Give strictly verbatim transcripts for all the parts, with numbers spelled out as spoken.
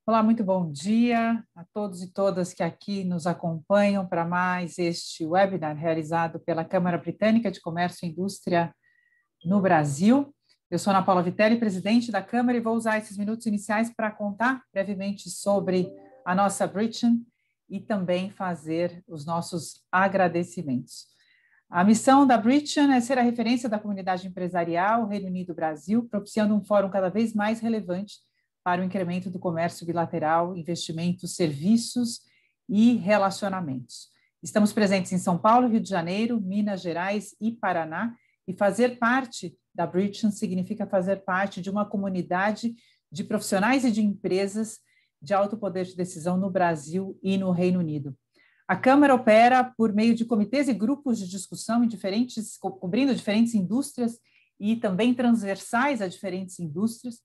Olá, muito bom dia a todos e todas que aqui nos acompanham para mais este webinar realizado pela Câmara Britânica de Comércio e Indústria no Brasil. Eu sou Ana Paula Vitelli, presidente da Câmara, e vou usar esses minutos iniciais para contar brevemente sobre a nossa Britain e também fazer os nossos agradecimentos. A missão da Britain é ser a referência da comunidade empresarial Reino Unido-Brasil, propiciando um fórum cada vez mais relevante para o incremento do comércio bilateral, investimentos, serviços e relacionamentos. Estamos presentes em São Paulo, Rio de Janeiro, Minas Gerais e Paraná, e fazer parte da Britain significa fazer parte de uma comunidade de profissionais e de empresas de alto poder de decisão no Brasil e no Reino Unido. A Câmara opera por meio de comitês e grupos de discussão em diferentes, cobrindo diferentes indústrias e também transversais a diferentes indústrias,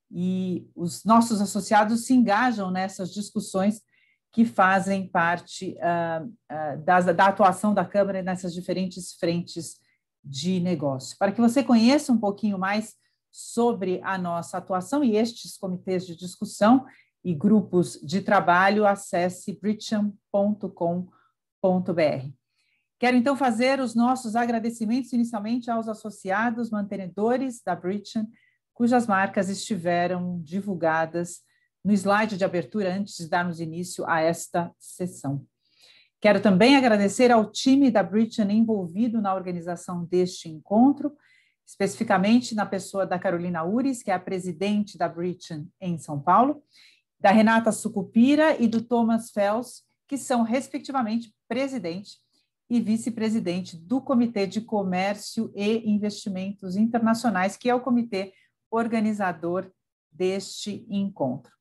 e os nossos associados se engajam nessas discussões que fazem parte uh, uh, das, da atuação da Câmara nessas diferentes frentes de negócio. Para que você conheça um pouquinho mais sobre a nossa atuação e estes comitês de discussão e grupos de trabalho, acesse britain ponto com ponto br. Quero, então, fazer os nossos agradecimentos inicialmente aos associados mantenedores da Britain, cujas marcas estiveram divulgadas no slide de abertura antes de darmos início a esta sessão. Quero também agradecer ao time da Britain envolvido na organização deste encontro, especificamente na pessoa da Carolina Ures, que é a presidente da Britain em São Paulo, da Renata Sucupira e do Thomas Fels, que são, respectivamente, presidente e vice-presidente do Comitê de Comércio e Investimentos Internacionais, que é o comitê organizador deste encontro.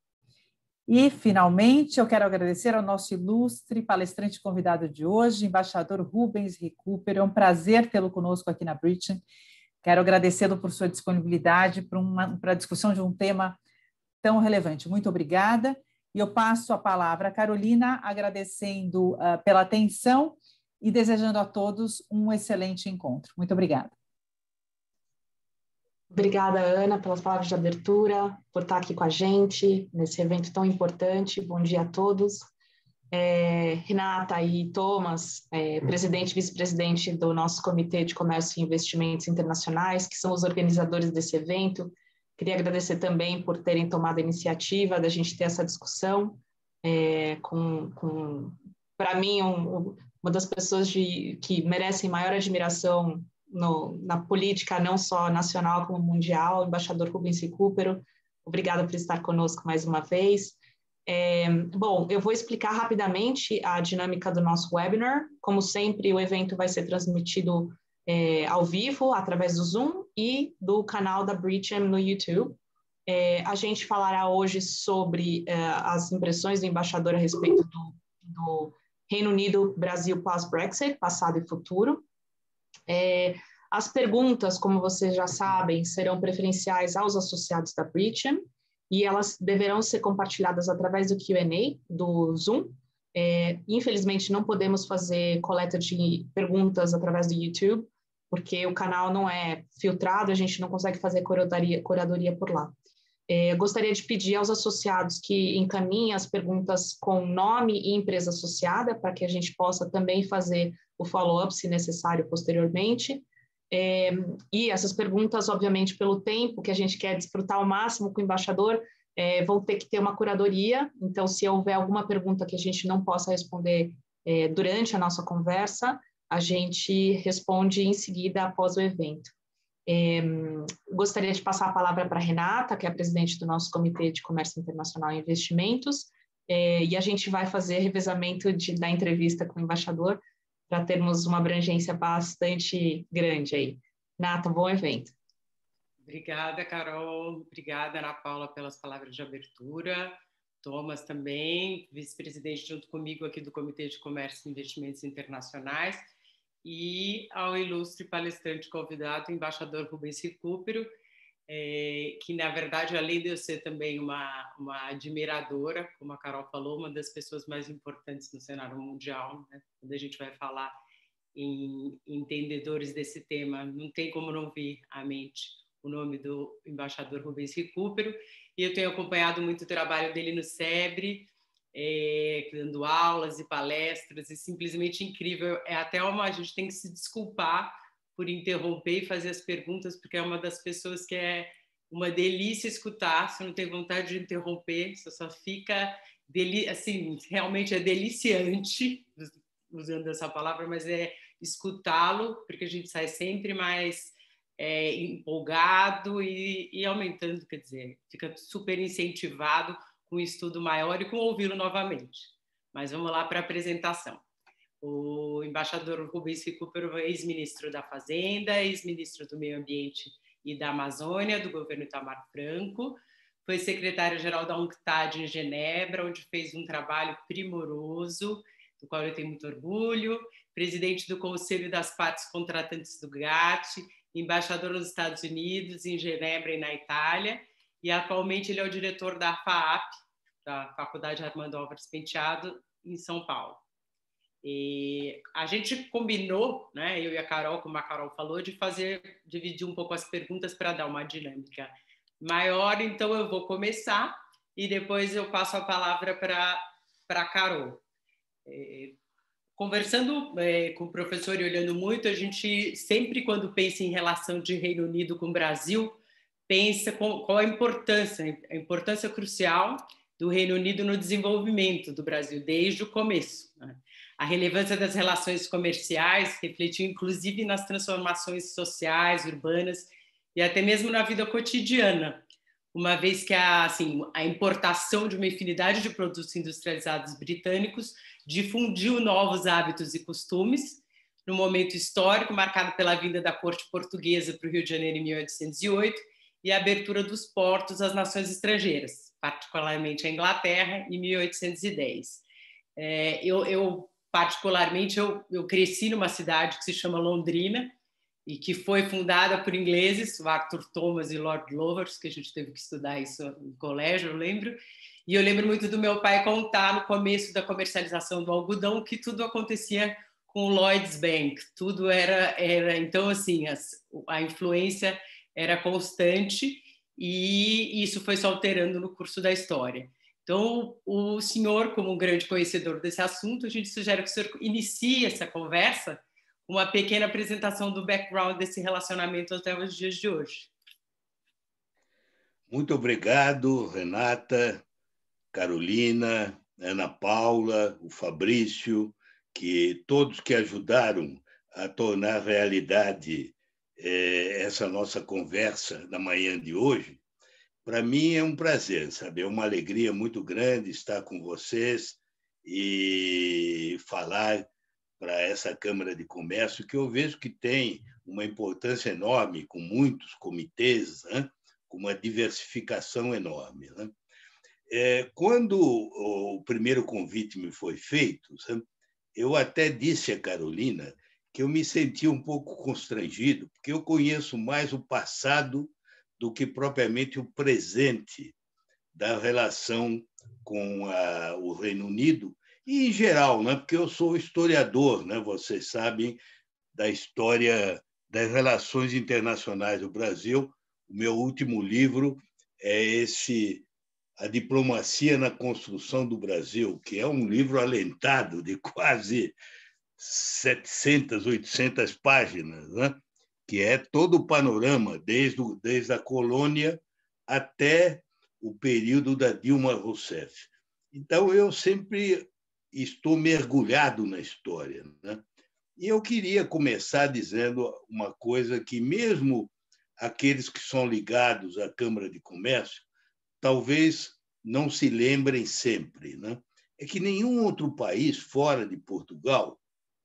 E, finalmente, eu quero agradecer ao nosso ilustre palestrante convidado de hoje, embaixador Rubens Recupero. É um prazer tê-lo conosco aqui na Britain. Quero agradecê-lo por sua disponibilidade para, uma, para a discussão de um tema tão relevante. Muito obrigada. E eu passo a palavra à Carolina, agradecendo uh, pela atenção e desejando a todos um excelente encontro. Muito obrigada. Obrigada, Ana, pelas palavras de abertura, por estar aqui com a gente nesse evento tão importante. Bom dia a todos. É, Renata e Thomas, é, presidente e vice-presidente do nosso Comitê de Comércio e Investimentos Internacionais, que são os organizadores desse evento. Queria agradecer também por terem tomado a iniciativa da gente ter essa discussão é, com, com para mim, um, uma das pessoas de, que merecem maior admiração No, na política, não só nacional como mundial, o embaixador Rubens Recupero. Obrigada por estar conosco mais uma vez. É, bom, eu vou explicar rapidamente a dinâmica do nosso webinar. Como sempre, o evento vai ser transmitido é, ao vivo, através do Zoom e do canal da Britain no YouTube. É, a gente falará hoje sobre é, as impressões do embaixador a respeito do, do Reino Unido, Brasil pós-Brexit, passado e futuro. É, as perguntas, como vocês já sabem, serão preferenciais aos associados da Britain e elas deverão ser compartilhadas através do Q and A do Zoom. É, infelizmente, não podemos fazer coleta de perguntas através do YouTube, porque o canal não é filtrado, a gente não consegue fazer curadoria, curadoria por lá. É, gostaria de pedir aos associados que encaminhem as perguntas com nome e empresa associada, para que a gente possa também fazer o follow-up, se necessário, posteriormente. É, e essas perguntas, obviamente, pelo tempo que a gente quer desfrutar ao máximo com o embaixador, é, vão ter que ter uma curadoria. Então, se houver alguma pergunta que a gente não possa responder é, durante a nossa conversa, a gente responde em seguida após o evento. É, gostaria de passar a palavra para a Renata, que é a presidente do nosso Comitê de Comércio Internacional e Investimentos, é, e a gente vai fazer revezamento de, da entrevista com o embaixador para termos uma abrangência bastante grande aí. Renata, bom evento. Obrigada, Carol. Obrigada, Ana Paula, pelas palavras de abertura. Thomas também, vice-presidente junto comigo aqui do Comitê de Comércio e Investimentos Internacionais, e ao ilustre palestrante convidado, o embaixador Rubens Recupero, é, que, na verdade, além de eu ser também uma, uma admiradora, como a Carol falou, uma das pessoas mais importantes no cenário mundial, né? Quando a gente vai falar em entendedores desse tema, não tem como não vir à mente o nome do embaixador Rubens Recupero, e eu tenho acompanhado muito o trabalho dele no SEBRE, é, dando aulas e palestras, e simplesmente incrível. É até uma, a gente tem que se desculpar por interromper e fazer as perguntas, porque é uma das pessoas que é uma delícia escutar, você não tem vontade de interromper, você só fica, deli assim, realmente é deliciante, usando essa palavra, mas é escutá-lo, porque a gente sai sempre mais é, empolgado e, e aumentando, quer dizer, fica super incentivado com um estudo maior e com ouvi-lo novamente. Mas vamos lá para a apresentação. O embaixador Rubens Recupero, ex-ministro da Fazenda, ex-ministro do Meio Ambiente e da Amazônia, do governo Itamar Franco, foi secretário-geral da UNCTAD em Genebra, onde fez um trabalho primoroso, do qual eu tenho muito orgulho, presidente do Conselho das Partes Contratantes do GATT, embaixador nos Estados Unidos, em Genebra e na Itália, e atualmente ele é o diretor da FAAP, da Faculdade Armando Álvares Penteado, em São Paulo. E a gente combinou, né, eu e a Carol, como a Carol falou, de fazer, dividir um pouco as perguntas para dar uma dinâmica maior, então eu vou começar e depois eu passo a palavra para a Carol. É, conversando é, com o professor e olhando muito, a gente sempre, quando pensa em relação de Reino Unido com o Brasil, pensa com, qual a importância, a importância crucial do Reino Unido no desenvolvimento do Brasil, desde o começo, né? A relevância das relações comerciais refletiu inclusive nas transformações sociais, urbanas e até mesmo na vida cotidiana, uma vez que a, assim, a importação de uma infinidade de produtos industrializados britânicos difundiu novos hábitos e costumes, num momento histórico marcado pela vinda da corte portuguesa para o Rio de Janeiro em mil oitocentos e oito e a abertura dos portos às nações estrangeiras, particularmente a Inglaterra, em mil oitocentos e dez. É, eu, eu, particularmente, eu, eu cresci numa cidade que se chama Londrina e que foi fundada por ingleses, o Arthur Thomas e Lord Lovers, que a gente teve que estudar isso no colégio, eu lembro. E eu lembro muito do meu pai contar no começo da comercialização do algodão que tudo acontecia com o Lloyds Bank, tudo era, era então assim, as, a influência era constante e isso foi se alterando no curso da história. Então, o senhor, como um grande conhecedor desse assunto, a gente sugere que o senhor inicie essa conversa com uma pequena apresentação do background desse relacionamento até os dias de hoje. Muito obrigado, Renata, Carolina, Ana Paula, o Fabrício, que todos que ajudaram a tornar realidade eh, essa nossa conversa da manhã de hoje. Para mim é um prazer, sabe? É uma alegria muito grande estar com vocês e falar para essa Câmara de Comércio, que eu vejo que tem uma importância enorme, com muitos comitês, né? Com uma diversificação enorme, né? É, quando o primeiro convite me foi feito, sabe? Eu até disse a Carolina que eu me sentia um pouco constrangido, porque eu conheço mais o passado do que propriamente o presente da relação com a, o Reino Unido, e em geral, né? Porque eu sou historiador, né? Vocês sabem da história das relações internacionais do Brasil. O meu último livro é esse, A Diplomacia na Construção do Brasil, que é um livro alentado de quase setecentas, oitocentas páginas, né? Que é todo o panorama, desde, o, desde a colônia até o período da Dilma Rousseff. Então, eu sempre estou mergulhado na história, né? E eu queria começar dizendo uma coisa que, mesmo aqueles que são ligados à Câmara de Comércio, talvez não se lembrem sempre, né? É que nenhum outro país fora de Portugal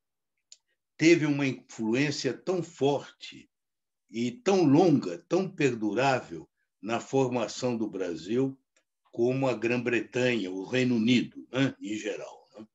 teve uma influência tão forte e tão longa, tão perdurável na formação do Brasil como a Grã-Bretanha, o Reino Unido, né, em geral. Né?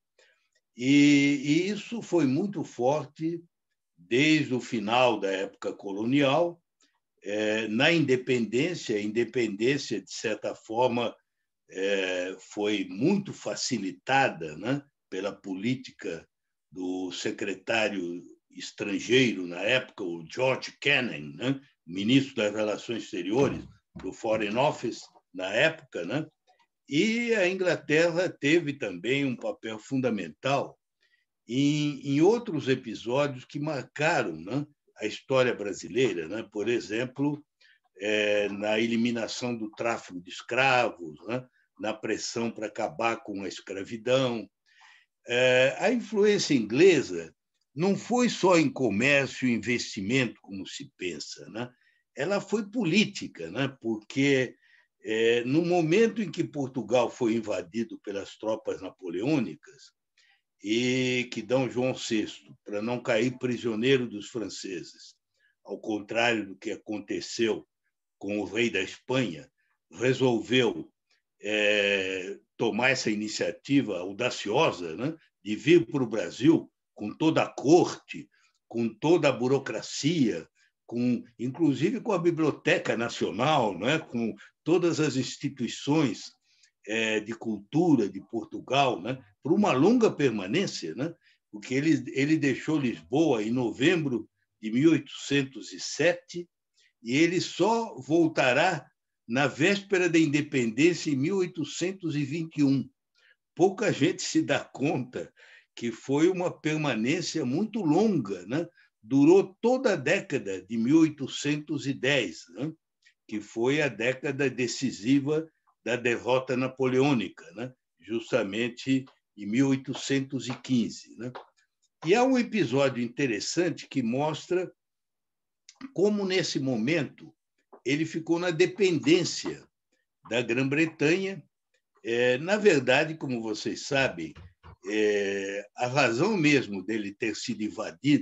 E, e isso foi muito forte desde o final da época colonial, é, na independência. A independência, de certa forma, é, foi muito facilitada, né, pela política do secretário estrangeiro na época, o George Kennan, né, ministro das Relações Exteriores, do Foreign Office, na época, né? E a Inglaterra teve também um papel fundamental em, em outros episódios que marcaram, né, a história brasileira, né? Por exemplo, é, na eliminação do tráfico de escravos, né? Na pressão para acabar com a escravidão. É, a influência inglesa não foi só em comércio e investimento, como se pensa, né? Ela foi política, né? Porque é, no momento em que Portugal foi invadido pelas tropas napoleônicas e que D. João sexto, para não cair prisioneiro dos franceses, ao contrário do que aconteceu com o rei da Espanha, resolveu é, tomar essa iniciativa audaciosa, né, de vir para o Brasil com toda a corte, com toda a burocracia, com, inclusive com a Biblioteca Nacional, né, com todas as instituições é, de cultura de Portugal, né, por uma longa permanência, né, porque ele, ele deixou Lisboa em novembro de mil oitocentos e sete e ele só voltará na véspera da independência, em mil oitocentos e vinte e um. Pouca gente se dá conta que foi uma permanência muito longa, né? Durou toda a década de mil oitocentos e dez, né? Que foi a década decisiva da derrota napoleônica, né? Justamente em mil oitocentos e quinze. Né? E há um episódio interessante que mostra como, nesse momento, ele ficou na dependência da Grã-Bretanha. É, na verdade, como vocês sabem, é, a razão mesmo dele ter sido invadido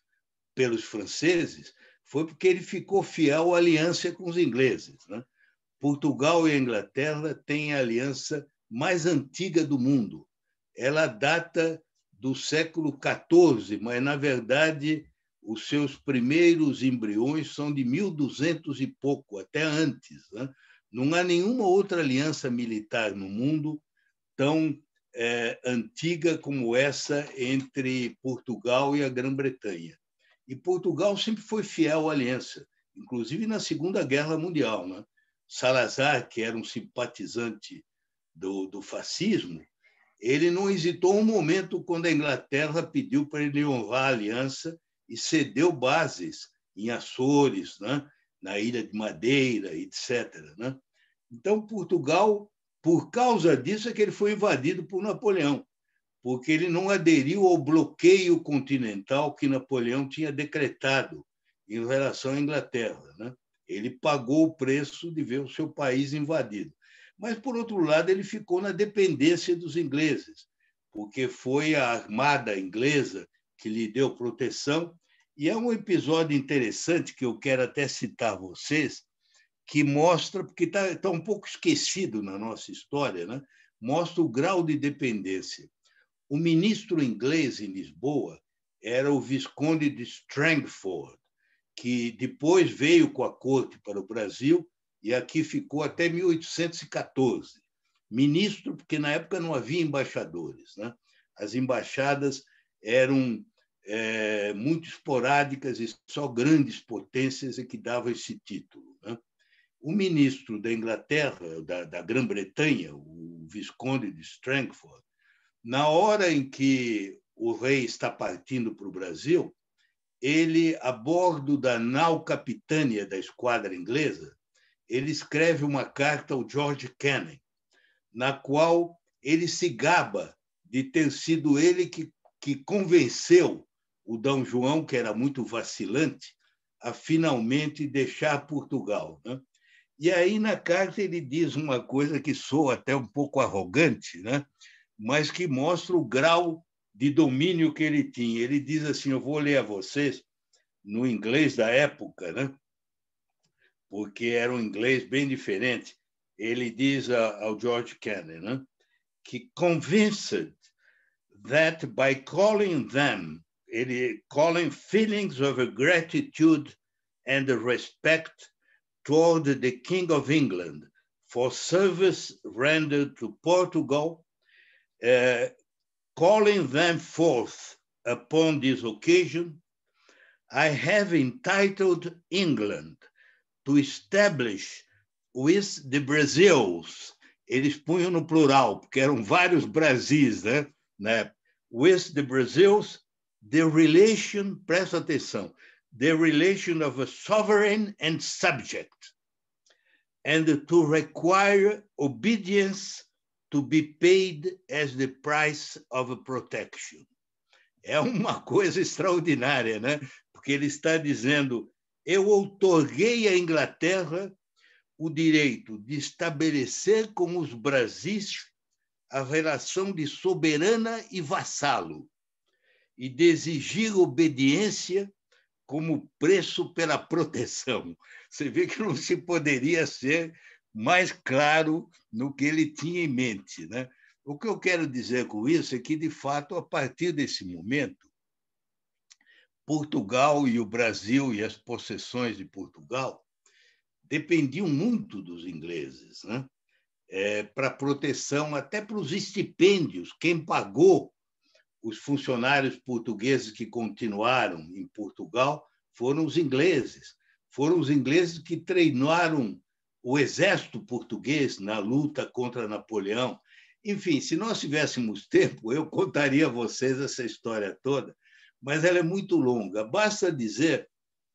pelos franceses foi porque ele ficou fiel à aliança com os ingleses. Né? Portugal e a Inglaterra têm a aliança mais antiga do mundo. Ela data do século quatorze, mas, na verdade, os seus primeiros embriões são de mil e duzentos e pouco, até antes. Né? Não há nenhuma outra aliança militar no mundo tão é, antiga como essa entre Portugal e a Grã-Bretanha. E Portugal sempre foi fiel à aliança, inclusive na Segunda Guerra Mundial. Né? Salazar, que era um simpatizante do, do fascismo, ele não hesitou um momento quando a Inglaterra pediu para ele honrar a aliança e cedeu bases em Açores, né? Na Ilha de Madeira, etcétera. Né? Então, Portugal, por causa disso, é que ele foi invadido por Napoleão, porque ele não aderiu ao bloqueio continental que Napoleão tinha decretado em relação à Inglaterra. Né? Ele pagou o preço de ver o seu país invadido. Mas, por outro lado, ele ficou na dependência dos ingleses, porque foi a armada inglesa que lhe deu proteção. E é um episódio interessante que eu quero até citar a vocês, que mostra, porque está tá um pouco esquecido na nossa história, né? Mostra o grau de dependência. O ministro inglês em Lisboa era o Visconde de Strangford, que depois veio com a corte para o Brasil e aqui ficou até mil oitocentos e quatorze. Ministro, porque na época não havia embaixadores. Né? As embaixadas eram é, muito esporádicas e só grandes potências é que davam esse título. Né? O ministro da Inglaterra, da, da Grã-Bretanha, o Visconde de Strangford, na hora em que o rei está partindo para o Brasil, ele, a bordo da nau capitânia da esquadra inglesa, ele escreve uma carta ao George Canning, na qual ele se gaba de ter sido ele que, que convenceu o D. João, que era muito vacilante, a finalmente deixar Portugal. Né? E aí, na carta, ele diz uma coisa que soa até um pouco arrogante, né? Mas que mostra o grau de domínio que ele tinha. Ele diz assim, eu vou ler a vocês no inglês da época, né? Porque era um inglês bem diferente. Ele diz ao George Canning, né? Que convinced that by calling them, ele calling feelings of gratitude and respect toward the King of England for service rendered to Portugal, uh, calling them forth upon this occasion, I have entitled England to establish with the Brazils. Eles punham no plural, porque eram vários Brasis, né? né? With the Brazils, the relation, presta atenção, the relation of a sovereign and subject, and to require obedience to be paid as the price of protection. É uma coisa extraordinária, né? Porque ele está dizendo, eu outorguei à Inglaterra o direito de estabelecer com os Brasis a relação de soberana e vassalo e de exigir obediência como preço pela proteção. Você vê que não se poderia ser mais claro no que ele tinha em mente, né? O que eu quero dizer com isso é que, de fato, a partir desse momento, Portugal e o Brasil e as possessões de Portugal dependiam muito dos ingleses, né? É, para proteção, até para os estipêndios. Quem pagou os funcionários portugueses que continuaram em Portugal foram os ingleses. Foram os ingleses que treinaram o exército português na luta contra Napoleão. Enfim, se nós tivéssemos tempo, eu contaria a vocês essa história toda, mas ela é muito longa. Basta dizer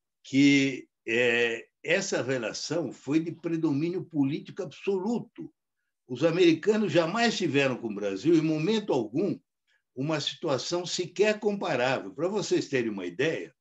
que é, essa relação foi de predomínio político absoluto. Os americanos jamais tiveram com o Brasil, em momento algum, uma situação sequer comparável. Para vocês terem uma ideia,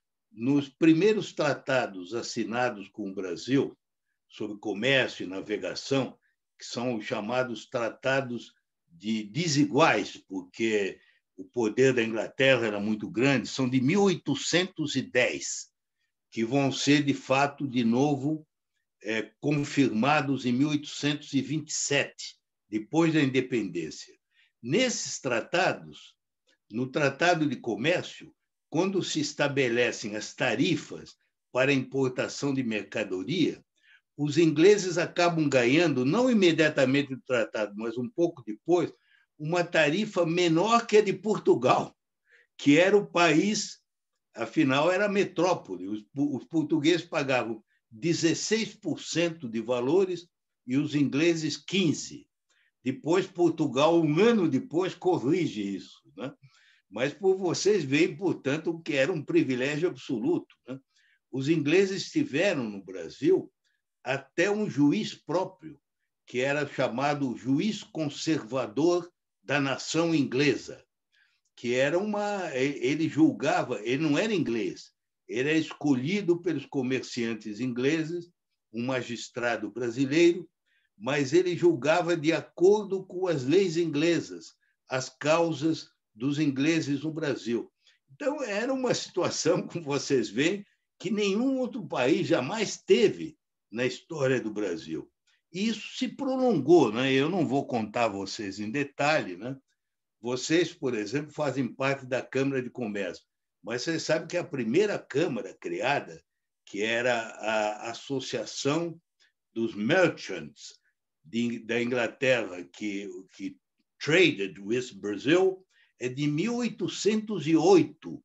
nos primeiros tratados assinados com o Brasil sobre comércio e navegação, que são os chamados tratados de desiguais, porque o poder da Inglaterra era muito grande, são de mil oitocentos e dez, que vão ser, de fato, de novo, é, confirmados em mil oitocentos e vinte e sete, depois da independência. Nesses tratados, no Tratado de Comércio, quando se estabelecem as tarifas para a importação de mercadoria, os ingleses acabam ganhando, não imediatamente do tratado, mas um pouco depois, uma tarifa menor que a de Portugal, que era o país, afinal, era a metrópole. Os, os portugueses pagavam dezesseis por cento de valores e os ingleses quinze por cento. Depois, Portugal, um ano depois, corrige isso, né? Mas por vocês veem, portanto, o que era um privilégio absoluto, né? Os ingleses tiveram no Brasil até um juiz próprio, que era chamado juiz conservador da nação inglesa, que era uma... Ele julgava, ele não era inglês, ele era escolhido pelos comerciantes ingleses, um magistrado brasileiro, mas ele julgava de acordo com as leis inglesas as causas dos ingleses no Brasil. Então, era uma situação, como vocês veem, que nenhum outro país jamais teve na história do Brasil. E isso se prolongou, né? Eu não vou contar a vocês em detalhe, né? Vocês, por exemplo, fazem parte da Câmara de Comércio, mas vocês sabem que a primeira Câmara criada, que era a Associação dos Merchants de, da Inglaterra, que, que traded with Brazil, é de mil oitocentos e oito,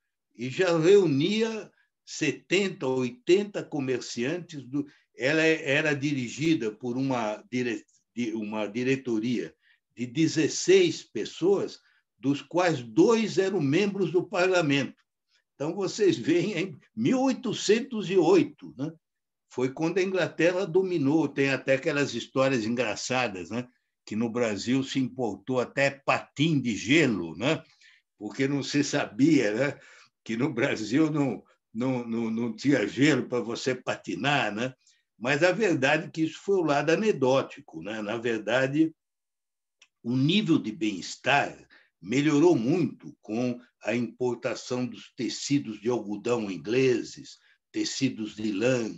e já reunia setenta, oitenta comerciantes. Do, ela era dirigida por uma, dire, uma diretoria de dezesseis pessoas, dos quais dois eram membros do parlamento. Então, vocês veem, em mil oitocentos e oito, né? Foi quando a Inglaterra dominou. Tem até aquelas histórias engraçadas, né? Que no Brasil se importou até patim de gelo, né? Porque não se sabia, né? Que no Brasil não, não, não, não tinha gelo para você patinar, né? Mas a verdade é que isso foi o lado anedótico, né? Na verdade, o nível de bem-estar melhorou muito com a importação dos tecidos de algodão ingleses, tecidos de lã,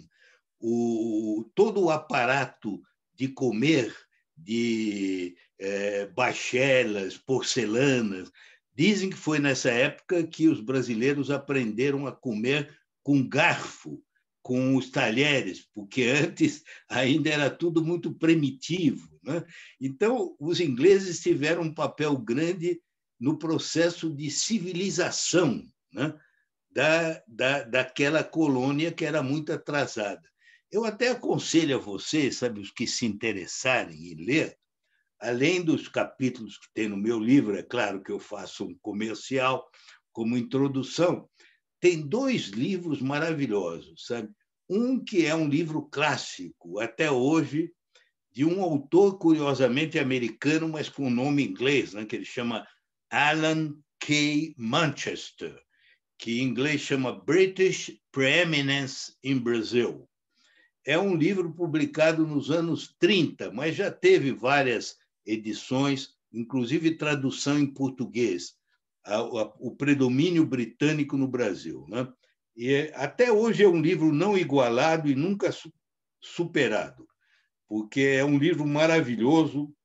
o, todo o aparato de comer de é, bachelas, porcelanas. Dizem que foi nessa época que os brasileiros aprenderam a comer com garfo, com os talheres, porque antes ainda era tudo muito primitivo, né? Então, os ingleses tiveram um papel grande no processo de civilização, né, da, da, daquela colônia que era muito atrasada. Eu até aconselho a vocês, sabe, os que se interessarem em ler, além dos capítulos que tem no meu livro, é claro que eu faço um comercial como introdução, tem dois livros maravilhosos, sabe? Um que é um livro clássico, até hoje, de um autor curiosamente americano, mas com nome inglês, né? Que ele chama Alan K. Manchester, que em inglês chama British Preeminence in Brazil. É um livro publicado nos anos trinta, mas já teve várias edições, inclusive tradução em português, o predomínio britânico no Brasil, né? E até hoje é um livro não igualado e nunca superado, porque é um livro maravilhoso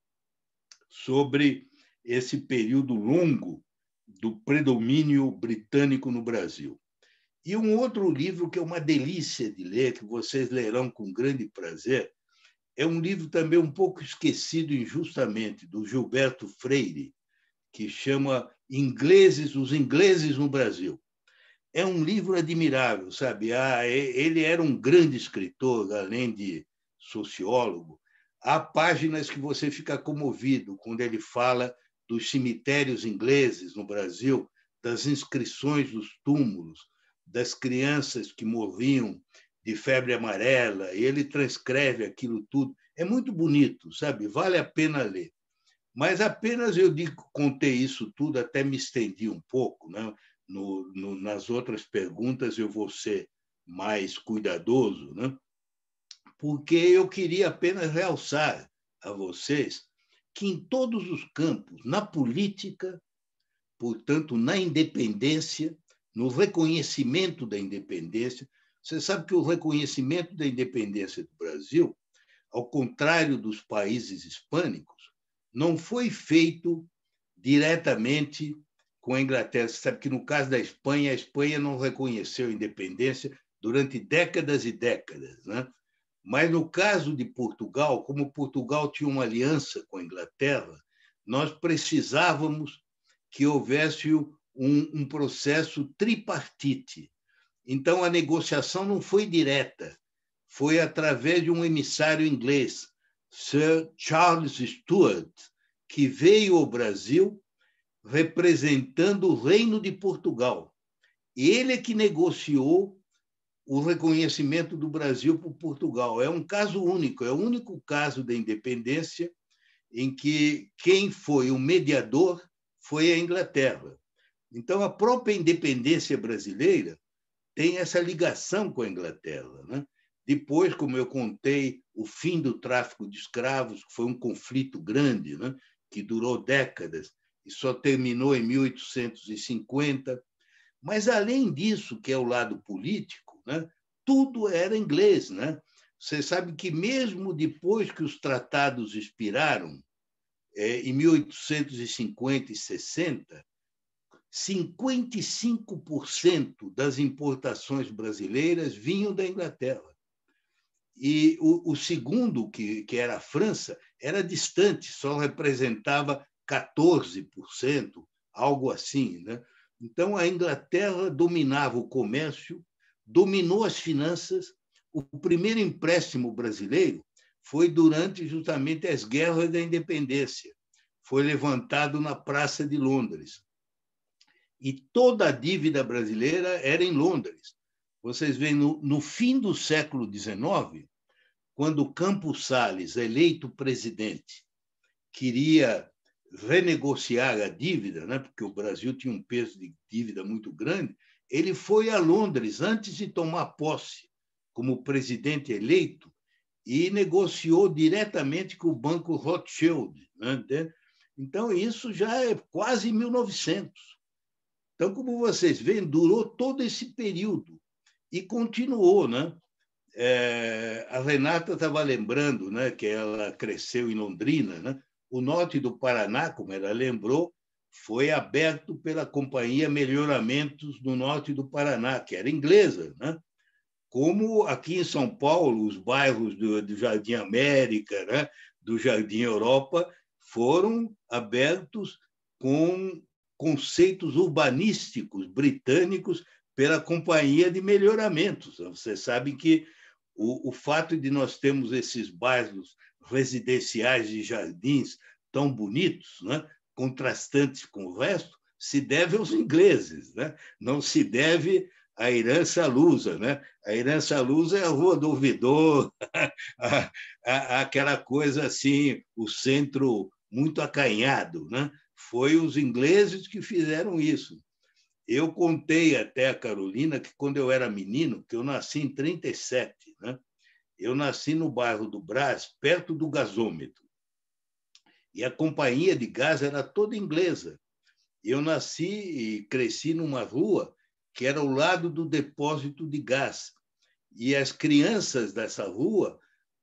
sobre esse período longo do predomínio britânico no Brasil. E um outro livro que é uma delícia de ler, que vocês lerão com grande prazer, é um livro também um pouco esquecido injustamente, do Gilberto Freire, que chama Ingleses, os Ingleses no Brasil. É um livro admirável, sabe? Ah, ele era um grande escritor, além de sociólogo. Há páginas que você fica comovido quando ele fala dos cemitérios ingleses no Brasil, das inscrições dos túmulos, das crianças que morriam de febre amarela, e ele transcreve aquilo tudo. É muito bonito, sabe? Vale a pena ler. Mas apenas eu digo, contei isso tudo, até me estendi um pouco, né? No, no, nas outras perguntas eu vou ser mais cuidadoso, né? Porque eu queria apenas realçar a vocês que em todos os campos, na política, portanto, na independência, no reconhecimento da independência, você sabe que o reconhecimento da independência do Brasil, ao contrário dos países hispânicos, não foi feito diretamente com a Inglaterra. Você sabe que, no caso da Espanha, a Espanha não reconheceu a independência durante décadas e décadas, né? Mas, no caso de Portugal, como Portugal tinha uma aliança com a Inglaterra, nós precisávamos que houvesse um, um processo tripartite. Então, a negociação não foi direta, foi através de um emissário inglês, Sir Charles Stuart, que veio ao Brasil representando o Reino de Portugal. Ele é que negociou o reconhecimento do Brasil por Portugal. É um caso único, é o único caso da independência em que quem foi o mediador foi a Inglaterra. Então, a própria independência brasileira tem essa ligação com a Inglaterra, né? Depois, como eu contei, o fim do tráfico de escravos, que foi um conflito grande, né? Que durou décadas e só terminou em mil oitocentos e cinquenta. Mas, além disso, que é o lado político, né? Tudo era inglês, né? Você sabe que, mesmo depois que os tratados expiraram, é, em mil oitocentos e cinquenta e sessenta, cinquenta e cinco por cento das importações brasileiras vinham da Inglaterra. E o, o segundo, que, que era a França, era distante, só representava quatorze por cento, algo assim, né? Então, a Inglaterra dominava o comércio, dominou as finanças. O primeiro empréstimo brasileiro foi durante justamente as guerras da independência. Foi levantado na Praça de Londres. E toda a dívida brasileira era em Londres. Vocês veem, no, no fim do século dezenove, quando Campos Salles, eleito presidente, queria renegociar a dívida, né, porque o Brasil tinha um peso de dívida muito grande, ele foi a Londres antes de tomar posse como presidente eleito e negociou diretamente com o Banco Rothschild, né? Então, isso já é quase mil e novecentos. Então, como vocês veem, durou todo esse período e continuou, né? É, a Renata estava lembrando, né, que ela cresceu em Londrina, né? O norte do Paraná, como ela lembrou, foi aberto pela Companhia Melhoramentos do Norte do Paraná, que era inglesa, né? Como aqui em São Paulo, os bairros do, do Jardim América, né, do Jardim Europa, foram abertos com conceitos urbanísticos britânicos pela Companhia de Melhoramentos. Você sabe que o, o fato de nós termos esses bairros residenciais e jardins tão bonitos, né, contrastantes com o resto, se deve aos ingleses, né? Não se deve à herança lusa, né? A herança lusa é a Rua do Ouvidor, a, a, aquela coisa assim, o centro muito acanhado, né? Foi os ingleses que fizeram isso. Eu contei até a Carolina que, quando eu era menino, que eu nasci em trinta e sete, né? Eu nasci no bairro do Brás, perto do gasômetro. E a companhia de gás era toda inglesa. Eu nasci e cresci numa rua que era ao lado do depósito de gás. E as crianças dessa rua,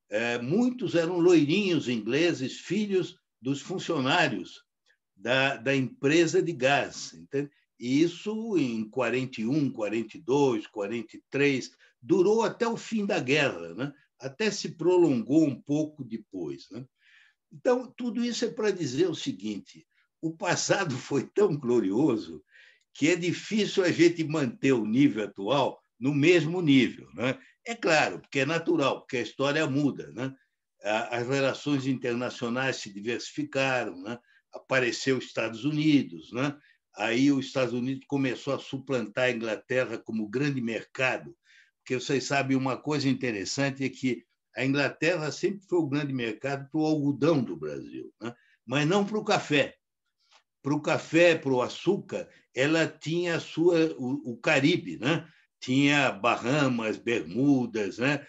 muitos eram loirinhos ingleses, filhos dos funcionários da, da empresa de gás. Entende? E isso em quarenta e um, quarenta e dois, quarenta e três, durou até o fim da guerra, né? Até se prolongou um pouco depois, né? Então, tudo isso é para dizer o seguinte: o passado foi tão glorioso que é difícil a gente manter o nível atual no mesmo nível, né? É claro, porque é natural, porque a história muda, né? As relações internacionais se diversificaram, né? Apareceu os Estados Unidos, né? Aí os Estados Unidos começou a suplantar a Inglaterra como grande mercado, porque vocês sabem, uma coisa interessante é que a Inglaterra sempre foi o grande mercado para o algodão do Brasil, né? Mas não para o café. Para o café, para o açúcar, ela tinha a sua, o, o Caribe, né? Tinha Bahamas, Bermudas, né?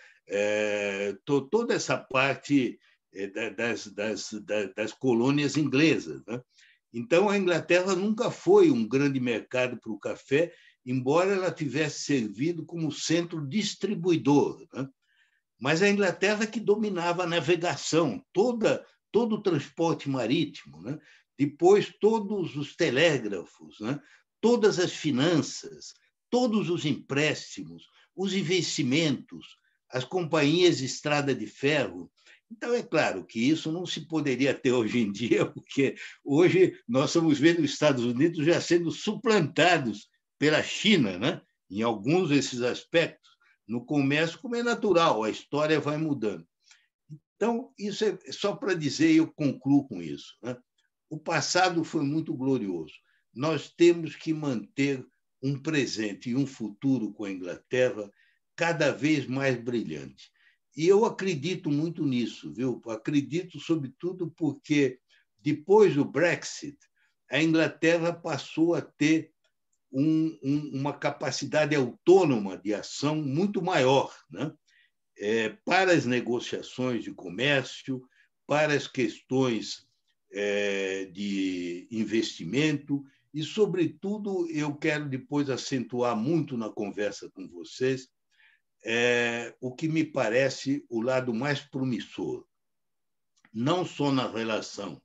É, to, toda essa parte das, das, das, das colônias inglesas, né? Então, a Inglaterra nunca foi um grande mercado para o café, embora ela tivesse servido como centro distribuidor, né? Mas a Inglaterra que dominava a navegação, toda, todo o transporte marítimo, né? Depois todos os telégrafos, né? Todas as finanças, todos os empréstimos, os investimentos, as companhias de estrada de ferro. Então, é claro que isso não se poderia ter hoje em dia, porque hoje nós estamos vendo os Estados Unidos já sendo suplantados pela China, né? Em alguns desses aspectos. No comércio, como é natural, a história vai mudando. Então, isso é só para dizer, e eu concluo com isso, né? O passado foi muito glorioso. Nós temos que manter um presente e um futuro com a Inglaterra cada vez mais brilhante. E eu acredito muito nisso, viu? Acredito, sobretudo, porque depois do Brexit, a Inglaterra passou a ter um, um, uma capacidade autônoma de ação muito maior, né? É, para as negociações de comércio, para as questões é, de investimento e, sobretudo, eu quero depois acentuar muito na conversa com vocês, é, o que me parece o lado mais promissor, não só na relação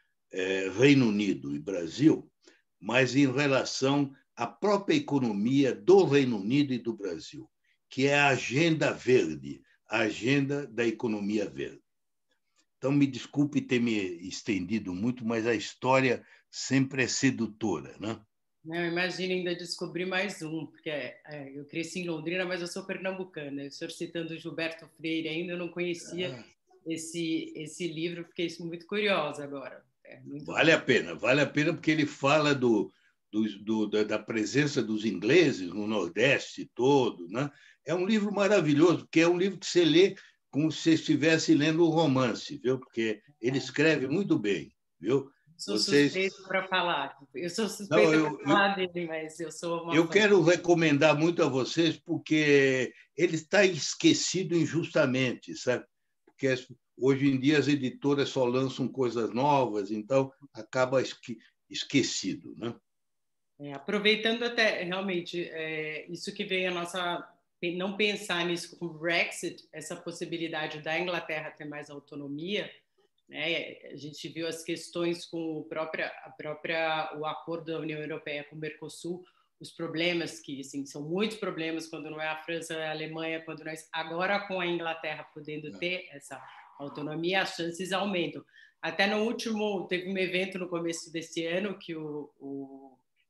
é, Reino Unido e Brasil, mas em relação à própria economia do Reino Unido e do Brasil, que é a agenda verde, a agenda da economia verde. Então, me desculpe ter me estendido muito, mas a história sempre é sedutora, né? Não, imagina, ainda descobrir mais um, porque é, eu cresci em Londrina, mas eu sou pernambucana. O senhor citando Gilberto Freire, ainda eu não conhecia ah. esse, esse livro, fiquei muito curiosa agora. É muito vale bom. a pena, vale a pena, porque ele fala do, do, do, da presença dos ingleses no Nordeste todo, né? É um livro maravilhoso, porque é um livro que você lê como se você estivesse lendo um romance, viu? Porque ele escreve muito bem, viu? Sou Vocês... suspeita para falar. Eu sou suspeita Não, eu, para falar eu, dele, mas eu sou uma Eu fã. quero recomendar muito a vocês, porque ele está esquecido injustamente, sabe? Porque hoje em dia as editoras só lançam coisas novas, então acaba esque, esquecido, né? É, aproveitando até, realmente, é, isso que veio a nossa... Não pensar nisso com o Brexit, essa possibilidade da Inglaterra ter mais autonomia, né? A gente viu as questões com o, própria, a própria, o acordo da União Europeia com o Mercosul, os problemas que, assim, são muitos problemas quando não é a França, é a Alemanha, quando não é... Agora, com a Inglaterra podendo ter essa autonomia, as chances aumentam. Até no último, teve um evento no começo desse ano que o, o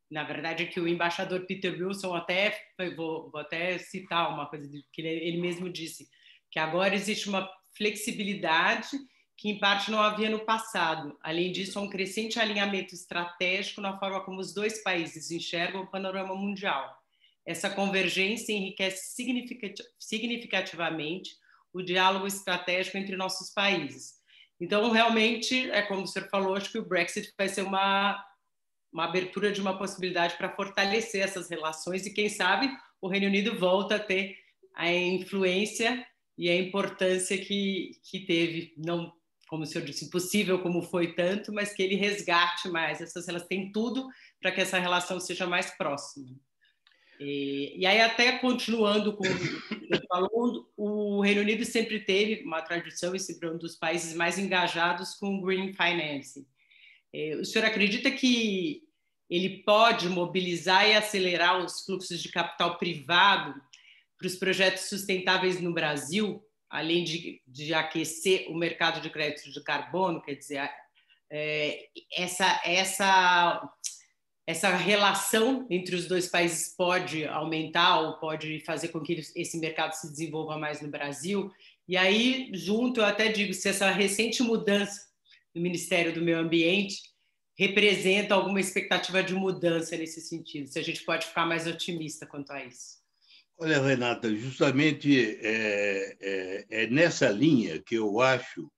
na verdade, é que o embaixador Peter Wilson, até, vou, vou até citar uma coisa que ele, ele mesmo disse, que agora existe uma flexibilidade que, em parte, não havia no passado. Além disso, há um crescente alinhamento estratégico na forma como os dois países enxergam o panorama mundial. Essa convergência enriquece significativamente o diálogo estratégico entre nossos países. Então, realmente, é como o senhor falou, acho que o Brexit vai ser uma, uma abertura de uma possibilidade para fortalecer essas relações e, quem sabe, o Reino Unido volta a ter a influência e a importância que, que teve, não, como o senhor disse, possível como foi tanto, mas que ele resgate mais essas relações. Tem tudo para que essa relação seja mais próxima. E, e aí, até continuando com o que o senhor falou, o Reino Unido sempre teve uma tradição e sempre é um dos países mais engajados com o Green Financing. O senhor acredita que ele pode mobilizar e acelerar os fluxos de capital privado para os projetos sustentáveis no Brasil, além de, de aquecer o mercado de crédito de carbono? Quer dizer, é, essa, essa, essa relação entre os dois países pode aumentar ou pode fazer com que esse mercado se desenvolva mais no Brasil? E aí, junto, eu até digo, se essa recente mudança no Ministério do Meio Ambiente representa alguma expectativa de mudança nesse sentido, se a gente pode ficar mais otimista quanto a isso. Olha, Renata, justamente é, é, é nessa linha que eu acho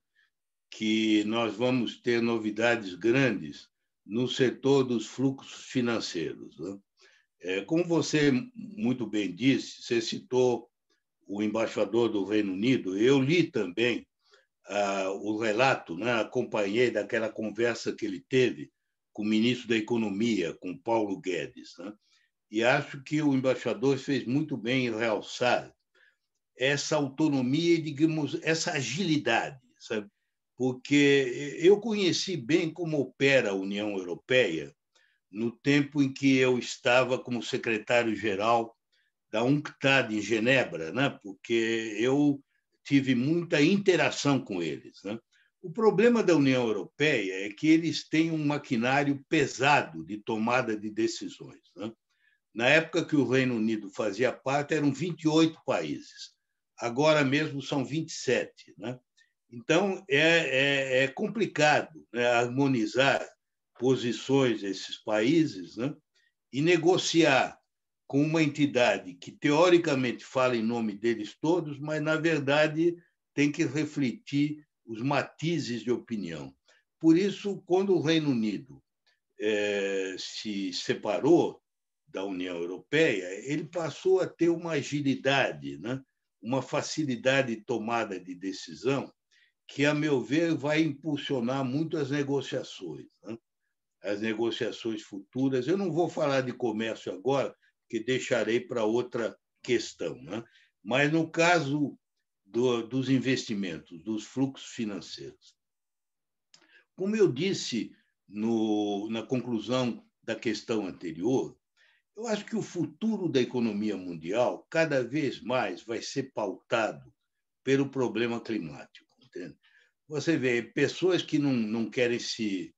que nós vamos ter novidades grandes no setor dos fluxos financeiros, né? É, como você muito bem disse, você citou o embaixador do Reino Unido, eu li também ah, o relato, né? Acompanhei daquela conversa que ele teve com o ministro da Economia, com Paulo Guedes, né? E acho que o embaixador fez muito bem em realçar essa autonomia e, digamos, essa agilidade, sabe? Porque eu conheci bem como opera a União Europeia no tempo em que eu estava como secretário-geral da UNCTAD em Genebra, né? Porque eu tive muita interação com eles, né? O problema da União Europeia é que eles têm um maquinário pesado de tomada de decisões, né? Na época que o Reino Unido fazia parte, eram vinte e oito países. Agora mesmo são vinte e sete, né? Então, é, é, é complicado, né, harmonizar posições desses países, né, e negociar com uma entidade que, teoricamente, fala em nome deles todos, mas, na verdade, tem que refletir os matizes de opinião. Por isso, quando o Reino Unido é, se separou da União Europeia, ele passou a ter uma agilidade, né? Uma facilidade de tomada de decisão que, a meu ver, vai impulsionar muito as negociações, né? As negociações futuras. Eu não vou falar de comércio agora, porque deixarei para outra questão, né? Mas, no caso do, dos investimentos, dos fluxos financeiros, como eu disse no, na conclusão da questão anterior, eu acho que o futuro da economia mundial cada vez mais vai ser pautado pelo problema climático. Entende? Você vê pessoas que não, não querem se,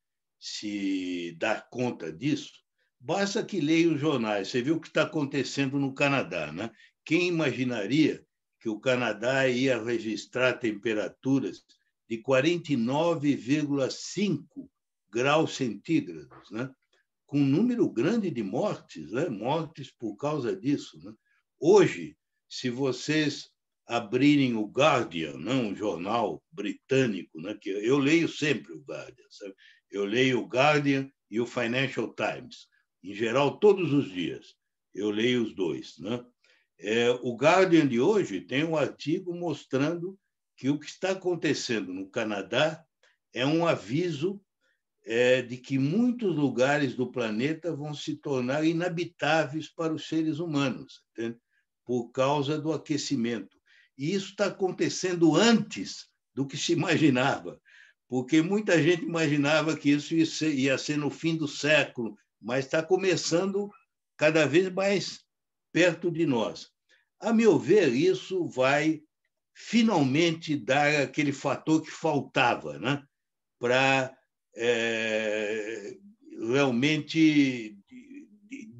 se dar conta disso, basta que leiam os jornais. Você viu o que está acontecendo no Canadá, né? Quem imaginaria que o Canadá ia registrar temperaturas de quarenta e nove vírgula cinco graus centígrados, né? Com um número grande de mortes, né? Mortes por causa disso, né? Hoje, se vocês abrirem o Guardian, né? Um jornal britânico, né? Que eu leio sempre o Guardian, sabe? Eu leio o Guardian e o Financial Times, em geral, todos os dias. Eu leio os dois, né? É, o Guardian de hoje tem um artigo mostrando que o que está acontecendo no Canadá é um aviso É, de que muitos lugares do planeta vão se tornar inabitáveis para os seres humanos, entende? Por causa do aquecimento. E isso está acontecendo antes do que se imaginava, porque muita gente imaginava que isso ia ser, ia ser no fim do século, mas está começando cada vez mais perto de nós. A meu ver, isso vai finalmente dar aquele fator que faltava, né? Para É, realmente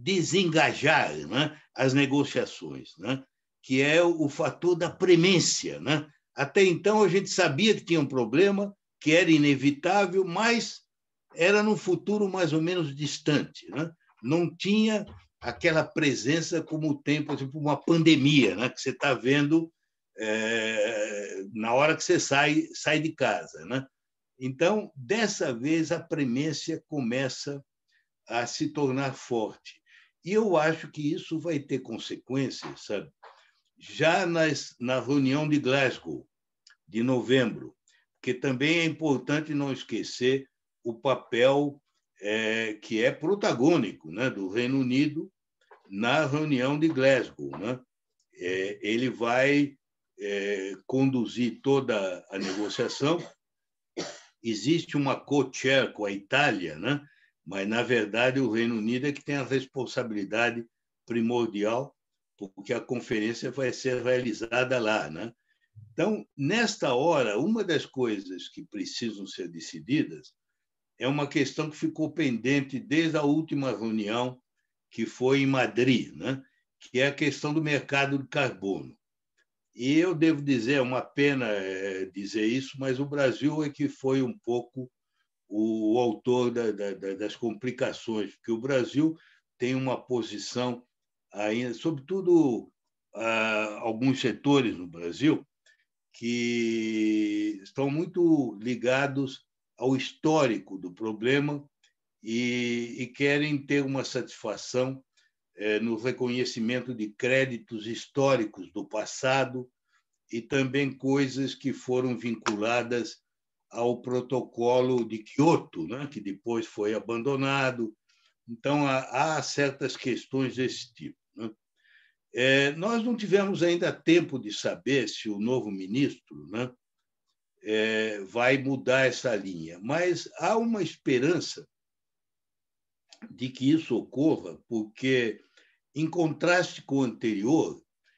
desengajar, né, as negociações, né, que é o fator da premência, né? Até então, a gente sabia que tinha um problema, que era inevitável, mas era num futuro mais ou menos distante, né? Não tinha aquela presença como tem, por exemplo, uma pandemia, né, que você está vendo é, na hora que você sai, sai de casa, né? Então, dessa vez, a premência começa a se tornar forte. E eu acho que isso vai ter consequências, sabe? Já nas, na reunião de Glasgow, de novembro, porque também é importante não esquecer o papel é, que é protagônico, né, do Reino Unido na reunião de Glasgow, né? É, ele vai é, conduzir toda a negociação. Existe uma co-chair com a Itália, né? Mas, na verdade, o Reino Unido é que tem a responsabilidade primordial, porque a conferência vai ser realizada lá, né? Então, nesta hora, uma das coisas que precisam ser decididas é uma questão que ficou pendente desde a última reunião, que foi em Madrid, né? Que é a questão do mercado de carbono. E eu devo dizer, é uma pena dizer isso, mas o Brasil é que foi um pouco o autor da, da, das complicações, porque o Brasil tem uma posição ainda, sobretudo alguns setores no Brasil, que estão muito ligados ao histórico do problema e, e querem ter uma satisfação eh, no reconhecimento de créditos históricos do passado e também coisas que foram vinculadas ao protocolo de Quioto, né, que depois foi abandonado. Então, há, há certas questões desse tipo, né? É, nós não tivemos ainda tempo de saber se o novo ministro, né, é, vai mudar essa linha, mas há uma esperança de que isso ocorra, porque, em contraste com o anterior,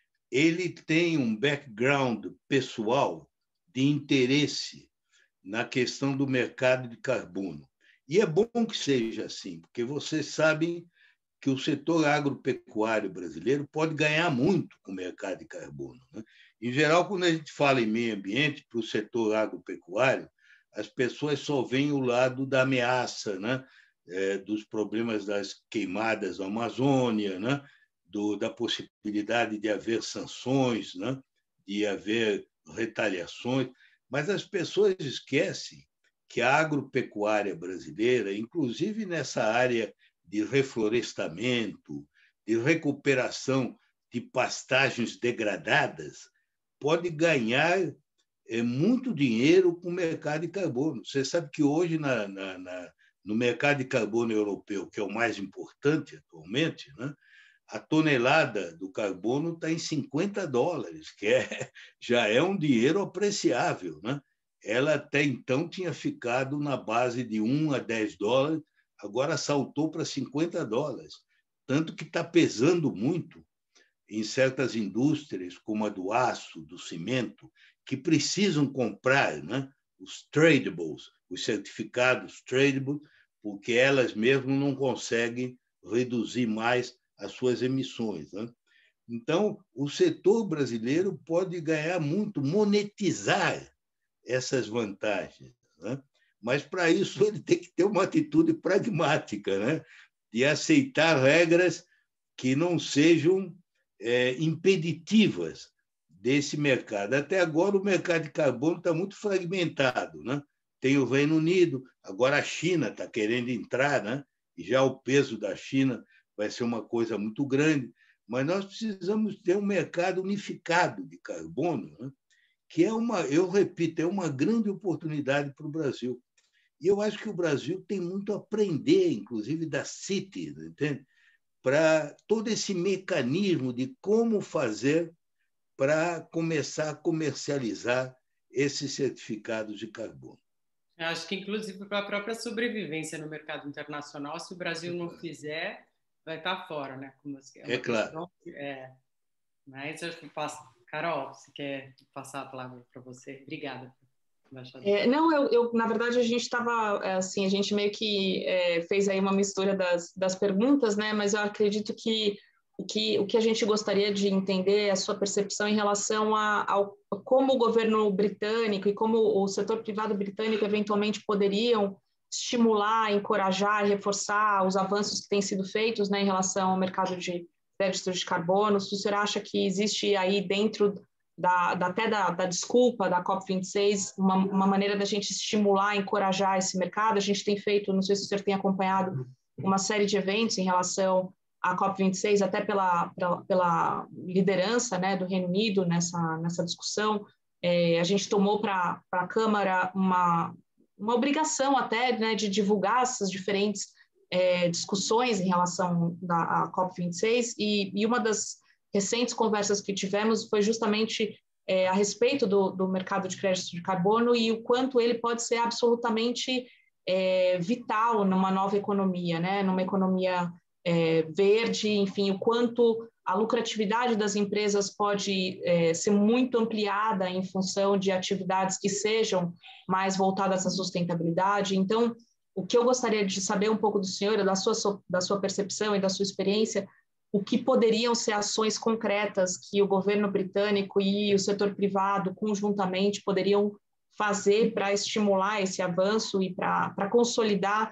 ele tem um background pessoal de interesse na questão do mercado de carbono. E é bom que seja assim, porque vocês sabem que o setor agropecuário brasileiro pode ganhar muito com o mercado de carbono, né? Em geral, quando a gente fala em meio ambiente para o setor agropecuário, as pessoas só veem o lado da ameaça, né? É, dos problemas das queimadas na Amazônia, né? Do, da possibilidade de haver sanções, né? De haver retaliações, mas as pessoas esquecem que a agropecuária brasileira, inclusive nessa área de reflorestamento, de recuperação de pastagens degradadas, pode ganhar é, muito dinheiro com o mercado de carbono. Você sabe que hoje, na, na, na, no mercado de carbono europeu, que é o mais importante atualmente, né, a tonelada do carbono está em cinquenta dólares, que é, já é um dinheiro apreciável, né? Ela até então tinha ficado na base de um a dez dólares, agora saltou para cinquenta dólares, tanto que está pesando muito em certas indústrias, como a do aço, do cimento, que precisam comprar, né, os tradables, os certificados tradables, porque elas mesmas não conseguem reduzir mais as suas emissões, né? Então, o setor brasileiro pode ganhar muito, monetizar essas vantagens, né? Mas, para isso, ele tem que ter uma atitude pragmática, né? De aceitar regras que não sejam é, impeditivas desse mercado. Até agora, o mercado de carbono está muito fragmentado, né? Tem o Reino Unido, agora a China está querendo entrar, né? E já o peso da China vai ser uma coisa muito grande, mas nós precisamos ter um mercado unificado de carbono, né? Que é uma, eu repito, é uma grande oportunidade para o Brasil. E eu acho que o Brasil tem muito a aprender, inclusive da C I T, entende? Para todo esse mecanismo de como fazer para começar a comercializar esses certificados de carbono. Eu acho que, inclusive, para a própria sobrevivência no mercado internacional, se o Brasil não fizer, vai estar fora, né? Como é, uma é claro. Questão, é, mas eu passo. Carol, você quer passar a palavra para você? Obrigada. É, não, eu, eu, na verdade, a gente estava, assim, a gente meio que é, fez aí uma mistura das, das perguntas, né? Mas eu acredito que o, que o que a gente gostaria de entender é a sua percepção em relação a, ao como o governo britânico e como o setor privado britânico eventualmente poderiam estimular, encorajar e reforçar os avanços que têm sido feitos, né, em relação ao mercado de créditos de carbono. Se o senhor acha que existe aí dentro Da, da, até da, da desculpa da COP vinte e seis, uma, uma maneira da gente estimular, encorajar esse mercado. A gente tem feito, não sei se o senhor tem acompanhado, uma série de eventos em relação à COP vinte e seis, até pela, pela, pela liderança, né, do Reino Unido nessa, nessa discussão. É, a gente tomou para a Câmara uma, uma obrigação até, né, de divulgar essas diferentes é, discussões em relação da, à COP vinte e seis, e, e uma das recentes conversas que tivemos foi justamente é, a respeito do, do mercado de crédito de carbono e o quanto ele pode ser absolutamente é, vital numa nova economia, né? Numa economia é, verde, enfim, o quanto a lucratividade das empresas pode é, ser muito ampliada em função de atividades que sejam mais voltadas à sustentabilidade. Então, o que eu gostaria de saber um pouco do senhor, da sua, da sua percepção e da sua experiência, o que poderiam ser ações concretas que o governo britânico e o setor privado conjuntamente poderiam fazer para estimular esse avanço e para consolidar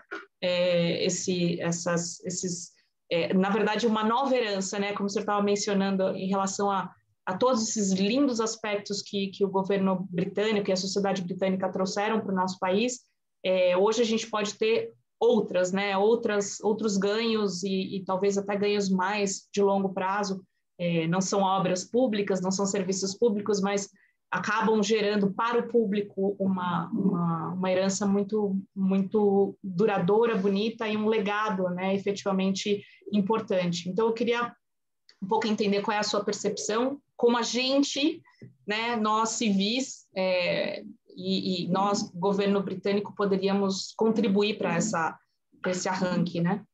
é, esse, essas, esses, é, na verdade, uma nova herança, né, como o senhor estava mencionando, em relação a, a todos esses lindos aspectos que, que o governo britânico e a sociedade britânica trouxeram para o nosso país. É, hoje a gente pode ter outras, né, outras, outros ganhos e, e talvez até ganhos mais de longo prazo. É, não são obras públicas, não são serviços públicos, mas acabam gerando para o público uma, uma, uma herança muito, muito duradoura, bonita e um legado, né, efetivamente importante. Então, eu queria um pouco entender qual é a sua percepção, como a gente, né, nós civis, é, E, e nós, governo britânico, poderíamos contribuir para essa, para esse arranque, né?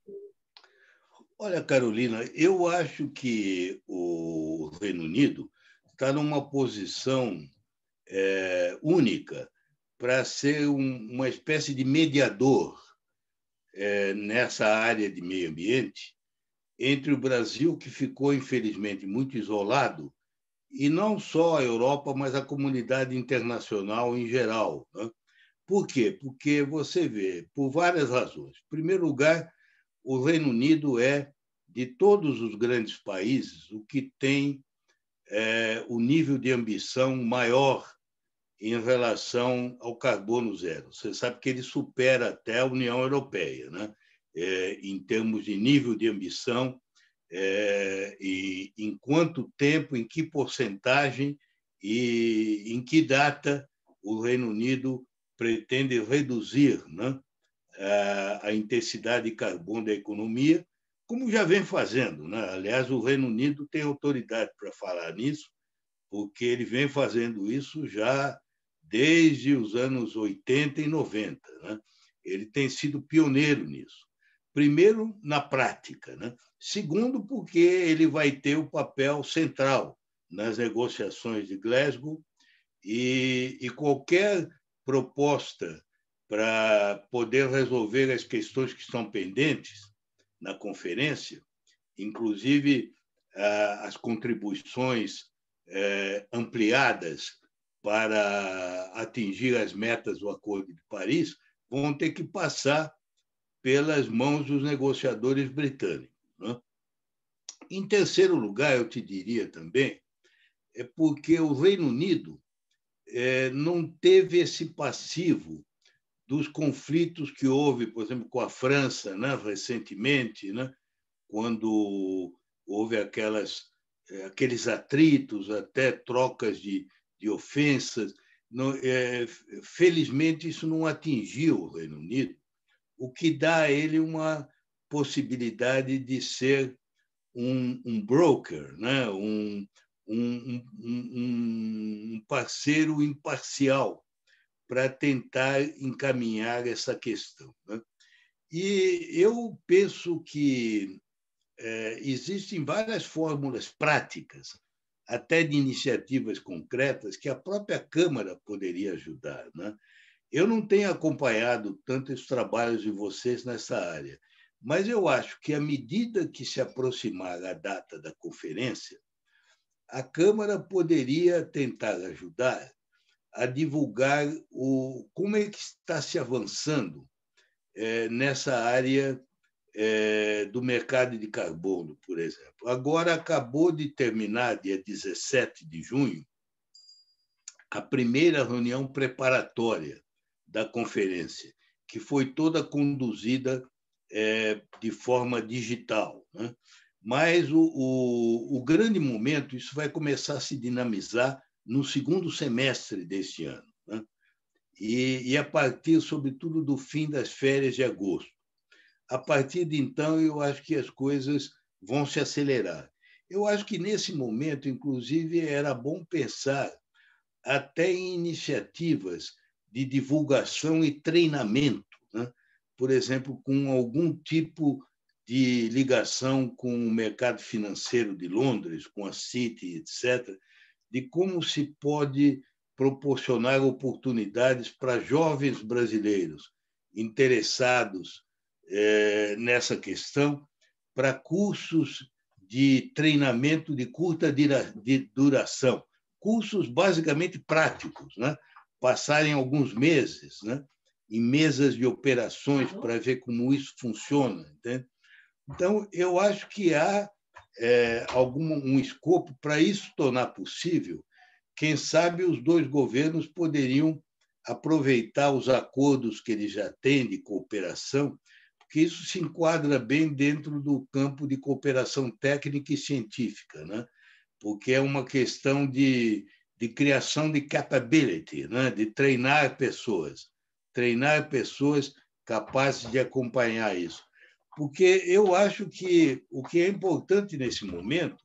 Olha, Carolina, eu acho que o Reino Unido está numa posição é, única para ser um, uma espécie de mediador é, nessa área de meio ambiente entre o Brasil, que ficou, infelizmente, muito isolado, e não só a Europa, mas a comunidade internacional em geral. Né? Por quê? Porque você vê, por várias razões. Em primeiro lugar, o Reino Unido é, de todos os grandes países, o que tem é, o nível de ambição maior em relação ao carbono zero. Você sabe que ele supera até a União Europeia, né? É, em termos de nível de ambição, É, e em quanto tempo, em que porcentagem e em que data o Reino Unido pretende reduzir, né, a, a intensidade de carbono da economia, como já vem fazendo. Né? Aliás, o Reino Unido tem autoridade para falar nisso, porque ele vem fazendo isso já desde os anos oitenta e noventa. Né? Ele tem sido pioneiro nisso. Primeiro, na prática, né? Segundo, porque ele vai ter o papel central nas negociações de Glasgow e, e qualquer proposta para poder resolver as questões que estão pendentes na conferência, inclusive as contribuições ampliadas para atingir as metas do Acordo de Paris, vão ter que passar pelas mãos dos negociadores britânicos. Né? Em terceiro lugar, eu te diria também, é porque o Reino Unido é, não teve esse passivo dos conflitos que houve, por exemplo, com a França, né, recentemente, né, quando houve aquelas, aqueles atritos, até trocas de, de ofensas. Não, é, felizmente, isso não atingiu o Reino Unido, o que dá a ele uma possibilidade de ser um, um broker, né? um, um, um, um parceiro imparcial para tentar encaminhar essa questão. Né? E eu penso que é, existem várias fórmulas práticas até de iniciativas concretas que a própria Câmara poderia ajudar, né? Eu não tenho acompanhado tanto os trabalhos de vocês nessa área, mas eu acho que, à medida que se aproximar a data da conferência, a Câmara poderia tentar ajudar a divulgar o, como é que está se avançando é, nessa área é, do mercado de carbono, por exemplo. Agora, acabou de terminar, dia dezessete de junho, a primeira reunião preparatória da conferência, que foi toda conduzida é, de forma digital, né? Mas o, o, o grande momento, isso vai começar a se dinamizar no segundo semestre deste ano, né? e, e a partir, sobretudo, do fim das férias de agosto. A partir de então, eu acho que as coisas vão se acelerar. Eu acho que, nesse momento, inclusive, era bom pensar até em iniciativas de divulgação e treinamento, né? Por exemplo, com algum tipo de ligação com o mercado financeiro de Londres, com a Citi, etcétera, de como se pode proporcionar oportunidades para jovens brasileiros interessados eh, nessa questão, para cursos de treinamento de curta duração, cursos basicamente práticos, né? Passarem alguns meses, né? Em mesas de operações para ver como isso funciona. Entende? Então, eu acho que há é, algum um escopo para isso tornar possível. Quem sabe os dois governos poderiam aproveitar os acordos que eles já têm de cooperação, porque isso se enquadra bem dentro do campo de cooperação técnica e científica, né? Porque é uma questão de, de criação de capability, né? De treinar pessoas, treinar pessoas capazes de acompanhar isso. Porque eu acho que o que é importante nesse momento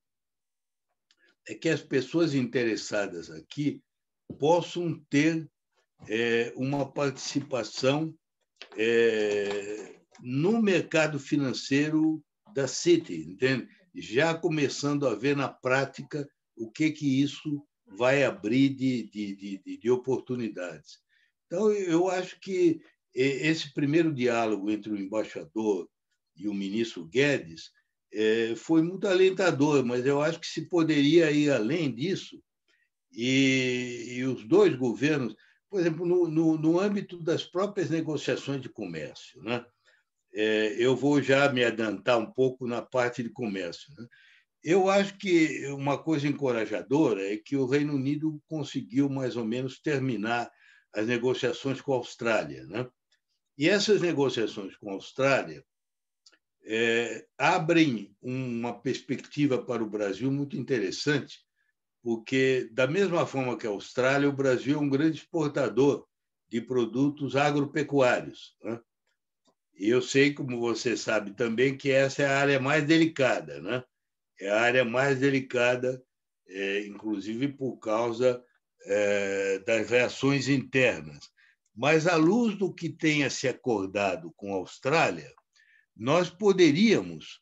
é que as pessoas interessadas aqui possam ter é, uma participação é, no mercado financeiro da Citi, entende? Já começando a ver na prática o que, que isso vai abrir de, de, de, de oportunidades. Então, eu acho que esse primeiro diálogo entre o embaixador e o ministro Guedes foi muito alentador, mas eu acho que se poderia ir além disso, e, e os dois governos, por exemplo, no, no, no âmbito das próprias negociações de comércio, né? É, eu vou já me adiantar um pouco na parte de comércio, né? Eu acho que uma coisa encorajadora é que o Reino Unido conseguiu mais ou menos terminar as negociações com a Austrália, né? E essas negociações com a Austrália é, abrem uma perspectiva para o Brasil muito interessante, porque, da mesma forma que a Austrália, o Brasil é um grande exportador de produtos agropecuários, né? E eu sei, como você sabe também, que essa é a área mais delicada, né? É a área mais delicada, é, inclusive por causa é, das reações internas. Mas, à luz do que tenha se acordado com a Austrália, nós poderíamos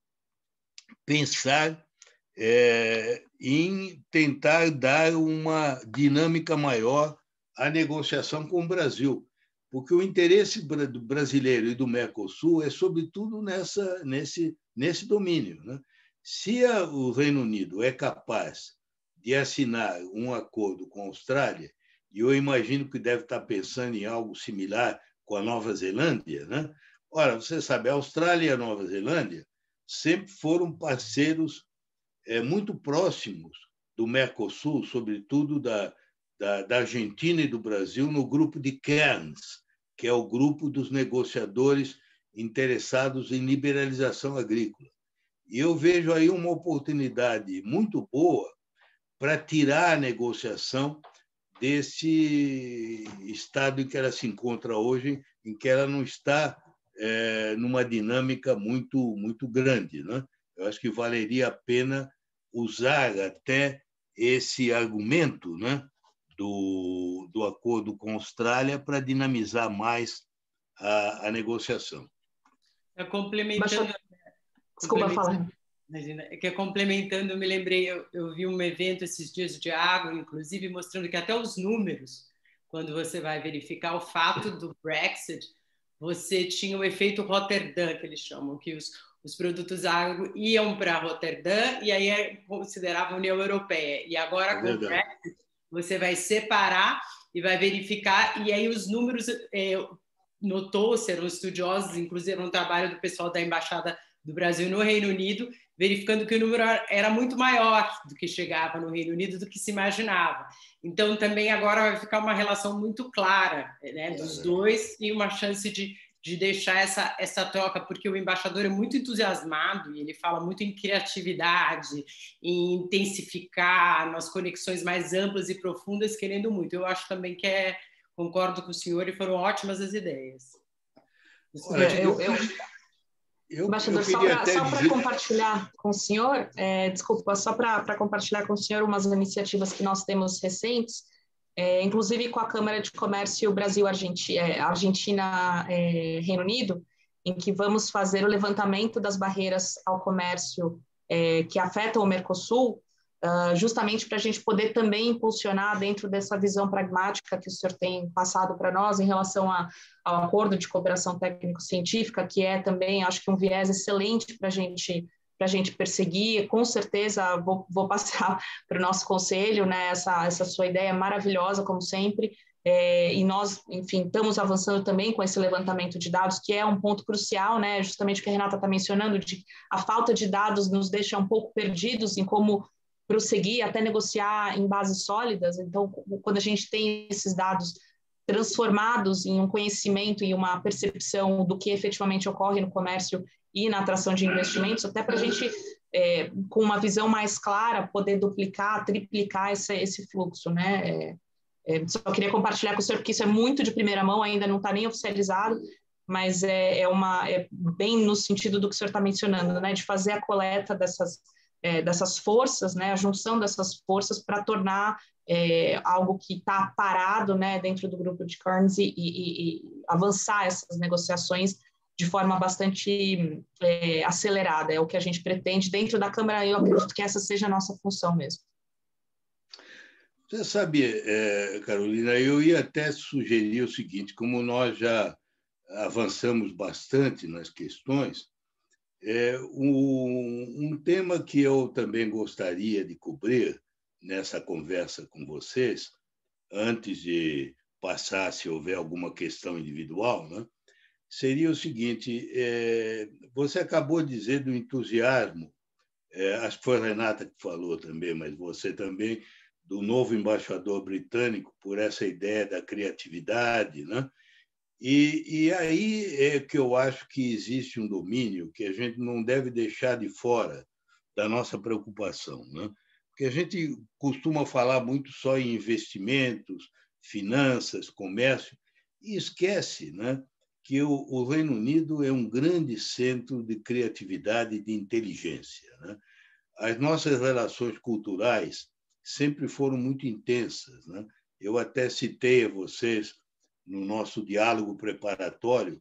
pensar é, em tentar dar uma dinâmica maior à negociação com o Brasil, porque o interesse do brasileiro e do Mercosul é, sobretudo, nessa, nesse, nesse domínio, né? Se a, o Reino Unido é capaz de assinar um acordo com a Austrália, e eu imagino que deve estar pensando em algo similar com a Nova Zelândia, né? Ora, você sabe, a Austrália e a Nova Zelândia sempre foram parceiros é, muito próximos do Mercosul, sobretudo da, da, da Argentina e do Brasil, no grupo de Cairns, que é o grupo dos negociadores interessados em liberalização agrícola. E eu vejo aí uma oportunidade muito boa para tirar a negociação desse estado em que ela se encontra hoje, em que ela não está é, numa dinâmica muito, muito grande, né? Eu acho que valeria a pena usar até esse argumento, né, do, do acordo com a Austrália para dinamizar mais a, a negociação. É, complementando... Baixa... Desculpa, fala. Imagina, é que complementando, eu me lembrei, eu, eu vi um evento esses dias de água, inclusive, mostrando que até os números, quando você vai verificar o fato do Brexit, você tinha o efeito Roterdã, que eles chamam, que os, os produtos agro iam para Roterdã e aí é considerava a União Europeia. E agora, É com o Brexit, você vai separar e vai verificar, e aí os números, é, notou-se, eram estudiosos, inclusive era um trabalho do pessoal da Embaixada do Brasil no Reino Unido, verificando que o número era muito maior do que chegava no Reino Unido do que se imaginava. Então, também agora vai ficar uma relação muito clara, né, dos dois e uma chance de, de deixar essa, essa troca, porque o embaixador é muito entusiasmado e ele fala muito em criatividade, em intensificar nas conexões mais amplas e profundas, querendo muito. Eu acho também que é, concordo com o senhor, e foram ótimas as ideias. Olha, eu... eu... Eu, Embaixador, eu só para dizer... compartilhar com o senhor, é, desculpa, só para compartilhar com o senhor umas iniciativas que nós temos recentes, é, inclusive com a Câmara de Comércio Brasil-Argentina, é, Argentina, é, Reino Unido, em que vamos fazer o levantamento das barreiras ao comércio é, que afetam o Mercosul, uh, justamente para a gente poder também impulsionar dentro dessa visão pragmática que o senhor tem passado para nós em relação a ao acordo de cooperação técnico-científica, que é também, acho que um viés excelente para a gente, para a gente perseguir. Com certeza vou, vou passar para o nosso conselho, né, essa, essa sua ideia maravilhosa, como sempre, é, e nós, enfim, estamos avançando também com esse levantamento de dados, que é um ponto crucial, né, justamente o que a Renata está mencionando, de a falta de dados nos deixa um pouco perdidos em como prosseguir, até negociar em bases sólidas. Então, quando a gente tem esses dados transformados em um conhecimento e uma percepção do que efetivamente ocorre no comércio e na atração de investimentos, até para a gente, é, com uma visão mais clara, poder duplicar, triplicar esse, esse fluxo, né? É, é, só queria compartilhar com o senhor, porque isso é muito de primeira mão, ainda não está nem oficializado, mas é, é, uma, é bem no sentido do que o senhor está mencionando, né? De fazer a coleta dessas, é, dessas forças, né? A junção dessas forças para tornar É, algo que está parado, né, dentro do grupo de Cairns e, e, e avançar essas negociações de forma bastante é, acelerada. É o que a gente pretende dentro da Câmara. Eu acredito que essa seja a nossa função mesmo. Você sabe, é, Carolina, eu ia até sugerir o seguinte: como nós já avançamos bastante nas questões, é, um, um tema que eu também gostaria de cobrir nessa conversa com vocês, antes de passar, se houver alguma questão individual, né, seria o seguinte: é, você acabou de dizer do entusiasmo, é, acho que foi a Renata que falou também, mas você também, do novo embaixador britânico, por essa ideia da criatividade, né? E, e aí é que eu acho que existe um domínio que a gente não deve deixar de fora da nossa preocupação, né? Porque a gente costuma falar muito só em investimentos, finanças, comércio, e esquece, né, que o, o Reino Unido é um grande centro de criatividade e de inteligência, né? As nossas relações culturais sempre foram muito intensas, né? Eu até citei a vocês, no nosso diálogo preparatório,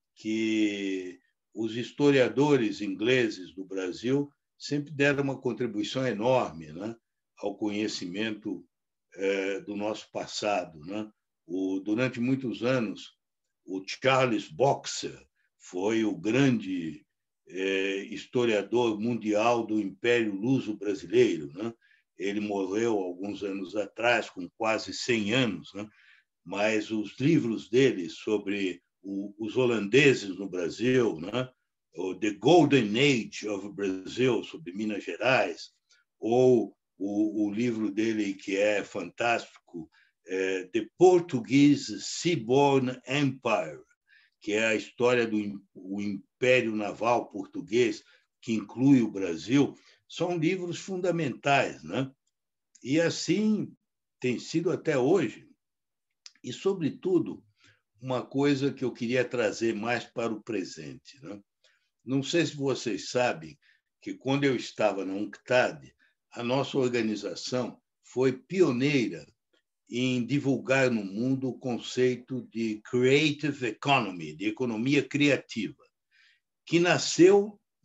que os historiadores ingleses do Brasil sempre deram uma contribuição enorme, né, ao conhecimento eh, do nosso passado, né? O, durante muitos anos, o Charles Boxer foi o grande eh, historiador mundial do Império Luso-Brasileiro, né? Ele morreu alguns anos atrás, com quase cem anos, né? Mas os livros dele sobre o, os holandeses no Brasil, né? O The Golden Age of Brazil, sobre Minas Gerais, ou o, o livro dele, que é fantástico, é The Portuguese Seaborne Empire, que é a história do o Império Naval Português, que inclui o Brasil, são livros fundamentais, né? E assim tem sido até hoje. E, sobretudo, uma coisa que eu queria trazer mais para o presente, né? Não sei se vocês sabem que, quando eu estava na UNCTAD, a nossa organização foi pioneira em divulgar no mundo o conceito de Creative Economy, de economia criativa, que nasceu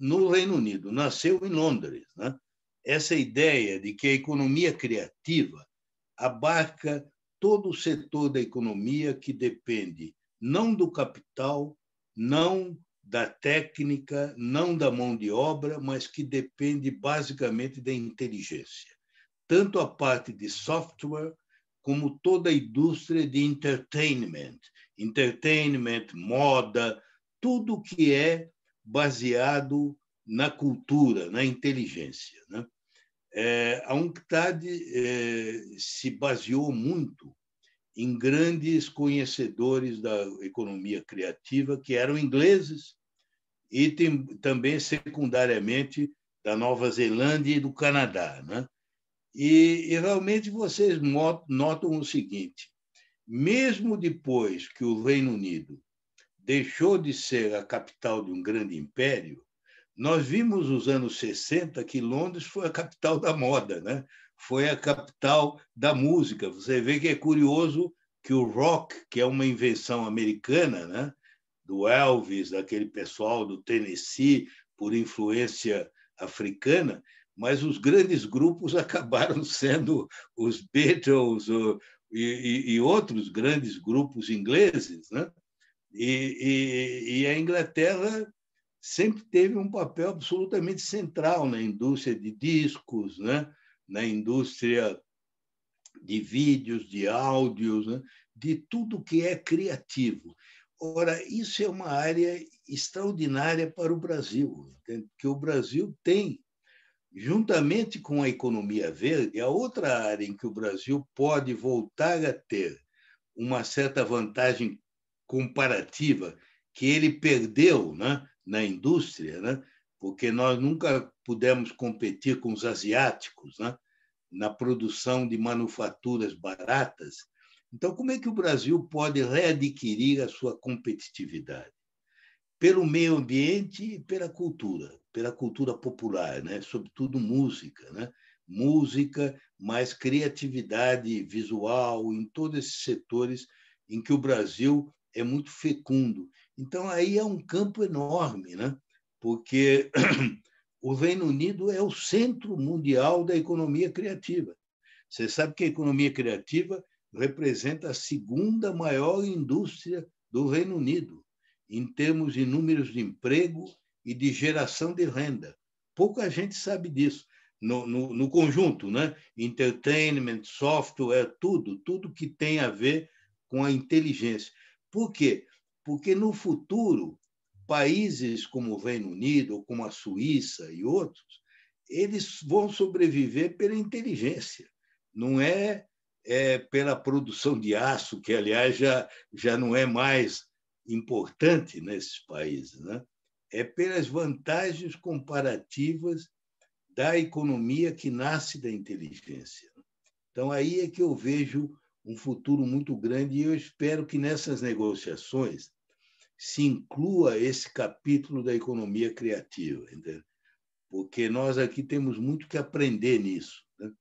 no Reino Unido, nasceu em Londres, né? Essa ideia de que a economia criativa abarca todo o setor da economia que depende não do capital, não da técnica, não da mão de obra, mas que depende basicamente da inteligência. Tanto a parte de software como toda a indústria de entertainment, entertainment, moda, tudo que é baseado na cultura, na inteligência, né? É, a UNCTAD é, se baseou muito em grandes conhecedores da economia criativa, que eram ingleses, e tem, também, secundariamente, da Nova Zelândia e do Canadá, né? E, e realmente vocês notam o seguinte: mesmo depois que o Reino Unido deixou de ser a capital de um grande império, nós vimos nos anos sessenta que Londres foi a capital da moda, né? Foi a capital da música. Você vê que é curioso que o rock, que é uma invenção americana, né? Do Elvis, daquele pessoal do Tennessee, por influência africana, mas os grandes grupos acabaram sendo os Beatles o, e, e, e outros grandes grupos ingleses, né? E, e, e a Inglaterra sempre teve um papel absolutamente central na indústria de discos, né? Na indústria de vídeos, de áudios, né? De tudo que é criativo. Ora, isso é uma área extraordinária para o Brasil, porque o Brasil tem, juntamente com a economia verde, a outra área em que o Brasil pode voltar a ter uma certa vantagem comparativa que ele perdeu, né, na indústria, né, porque nós nunca pudemos competir com os asiáticos, né, na produção de manufaturas baratas. Então, como é que o Brasil pode readquirir a sua competitividade? Pelo meio ambiente e pela cultura, pela cultura popular, né? Sobretudo música, né? Música, mais criatividade visual, em todos esses setores em que o Brasil é muito fecundo. Então, aí é um campo enorme, né? Porque o Reino Unido é o centro mundial da economia criativa. Você sabe que a economia criativa representa a segunda maior indústria do Reino Unido, em termos de números de emprego e de geração de renda. Pouca gente sabe disso. No, no, no conjunto, né? Entertainment, software, tudo, tudo que tem a ver com a inteligência. Por quê? Porque, no futuro, países como o Reino Unido, como a Suíça e outros, eles vão sobreviver pela inteligência. Não é, é pela produção de aço, que, aliás, já, já não é mais importante nesses países, né? É pelas vantagens comparativas da economia que nasce da inteligência. Então, aí é que eu vejo um futuro muito grande e eu espero que nessas negociações se inclua esse capítulo da economia criativa, entendeu? Porque nós aqui temos muito que aprender nisso, né?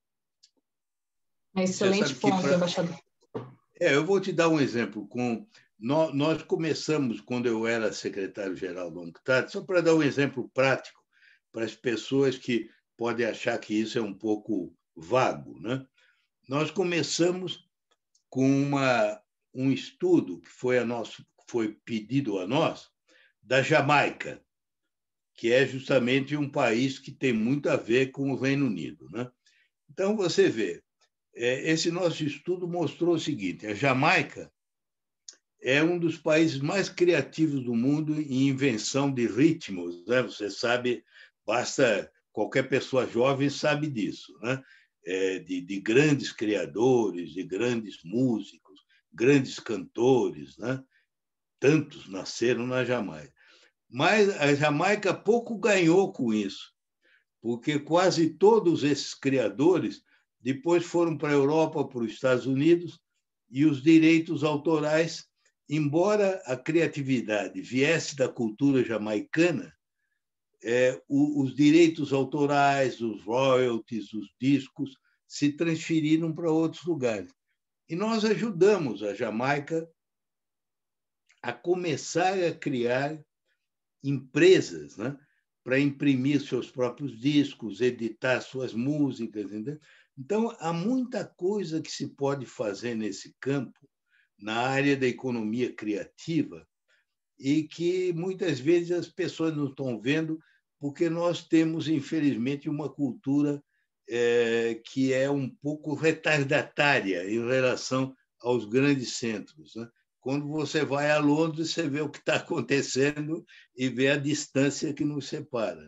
É excelente ponto, pra... embaixador. É, eu vou te dar um exemplo. Com... Nós começamos, quando eu era secretário-geral da UNCTAD, só para dar um exemplo prático para as pessoas que podem achar que isso é um pouco vago, né? Nós começamos com uma, um estudo que foi, a nosso, foi pedido a nós, da Jamaica, que é justamente um país que tem muito a ver com o Reino Unido, né? Então, você vê, esse nosso estudo mostrou o seguinte: a Jamaica é um dos países mais criativos do mundo em invenção de ritmos, né? Você sabe, basta qualquer pessoa jovem sabe disso, né? É, de, de grandes criadores, de grandes músicos, grandes cantores, né? Tantos nasceram na Jamaica. Mas a Jamaica pouco ganhou com isso, porque quase todos esses criadores depois foram para a Europa, para os Estados Unidos, e os direitos autorais, embora a criatividade viesse da cultura jamaicana, é, os direitos autorais, os royalties, os discos, se transferiram para outros lugares. E nós ajudamos a Jamaica a começar a criar empresas, né, para imprimir seus próprios discos, editar suas músicas. Entendeu? Então, há muita coisa que se pode fazer nesse campo, na área da economia criativa, e que muitas vezes as pessoas não estão vendo, porque nós temos, infelizmente, uma cultura é, que é um pouco retardatária em relação aos grandes centros, né? Quando você vai a Londres, você vê o que está acontecendo e vê a distância que nos separa.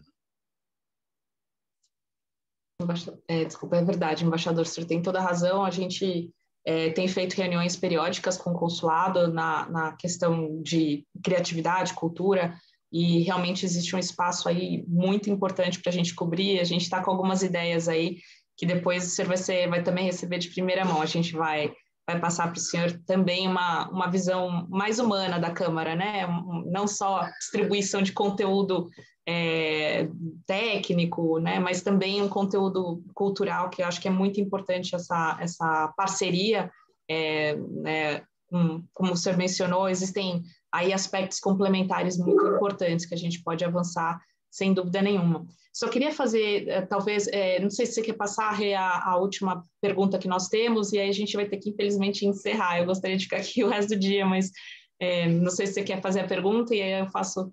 É, desculpa, é verdade, embaixador, o senhor tem toda a razão. A gente é, tem feito reuniões periódicas com o consulado na, na questão de criatividade, cultura, e realmente existe um espaço aí muito importante para a gente cobrir. A gente está com algumas ideias aí que depois o senhor vai, ser, vai também receber de primeira mão. A gente vai... vai passar para o senhor também uma, uma visão mais humana da Câmara, né? Não só distribuição de conteúdo é, técnico, né? Mas também um conteúdo cultural, que eu acho que é muito importante essa, essa parceria. É, né? um, como o senhor mencionou, existem aí aspectos complementares muito importantes que a gente pode avançar, sem dúvida nenhuma. Só queria fazer, talvez, é, não sei se você quer passar a, a última pergunta que nós temos, e aí a gente vai ter que, infelizmente, encerrar. Eu gostaria de ficar aqui o resto do dia, mas é, não sei se você quer fazer a pergunta, e aí eu faço...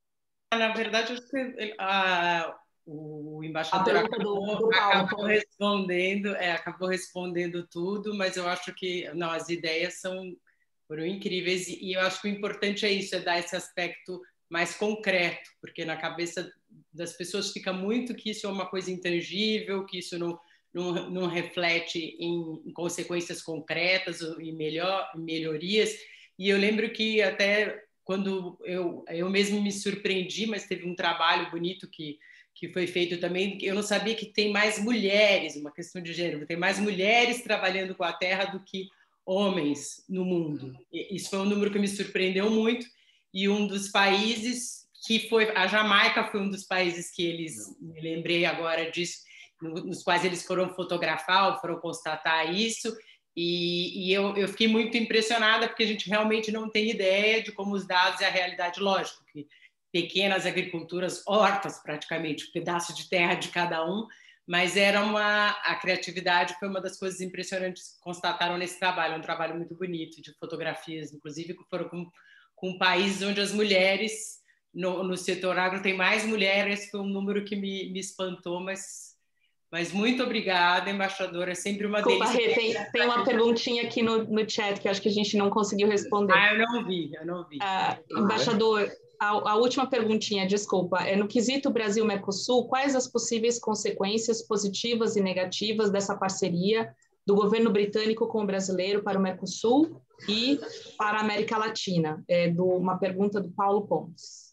Na verdade, acho que a, o embaixador acabou, do, do acabou respondendo, é, acabou respondendo tudo, mas eu acho que não, as ideias são, foram incríveis, e, e eu acho que o importante é isso, é dar esse aspecto mais concreto, porque na cabeça das pessoas fica muito que isso é uma coisa intangível, que isso não, não, não reflete em, em consequências concretas e melhor, melhorias. E eu lembro que até quando eu, eu mesmo me surpreendi, mas teve um trabalho bonito que, que foi feito também, eu não sabia que tem mais mulheres, uma questão de gênero, tem mais mulheres trabalhando com a terra do que homens no mundo. E isso foi um número que me surpreendeu muito, e um dos países que foi, a Jamaica foi um dos países que eles, me lembrei agora disso, nos quais eles foram fotografar, foram constatar isso, e, e eu, eu fiquei muito impressionada, porque a gente realmente não tem ideia de como os dados e a realidade, lógico, que pequenas agriculturas, hortas praticamente, um pedaço de terra de cada um, mas era uma, a criatividade foi uma das coisas impressionantes que constataram nesse trabalho, um trabalho muito bonito, de fotografias, inclusive, que foram com, com países onde as mulheres, no, no setor agro, tem mais mulheres. Esse foi um número que me, me espantou, mas, mas muito obrigada, embaixadora, é sempre uma Desculpa, delícia. Rê, tem, tem uma perguntinha aqui no, no chat que acho que a gente não conseguiu responder. Ah, eu não vi, eu não vi. Ah, embaixador, a, a última perguntinha, desculpa, é no quesito Brasil-Mercosul, quais as possíveis consequências positivas e negativas dessa parceria do governo britânico com o brasileiro para o Mercosul e para a América Latina? É do, uma pergunta do Paulo Pontes.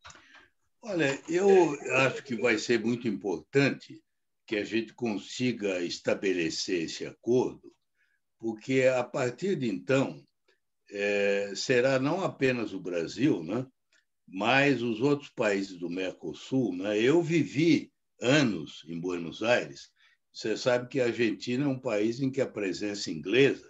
Olha, eu acho que vai ser muito importante que a gente consiga estabelecer esse acordo, porque, a partir de então, é, será não apenas o Brasil, né, mas os outros países do Mercosul. Né? Eu vivi anos em Buenos Aires. Você sabe que a Argentina é um país em que a presença inglesa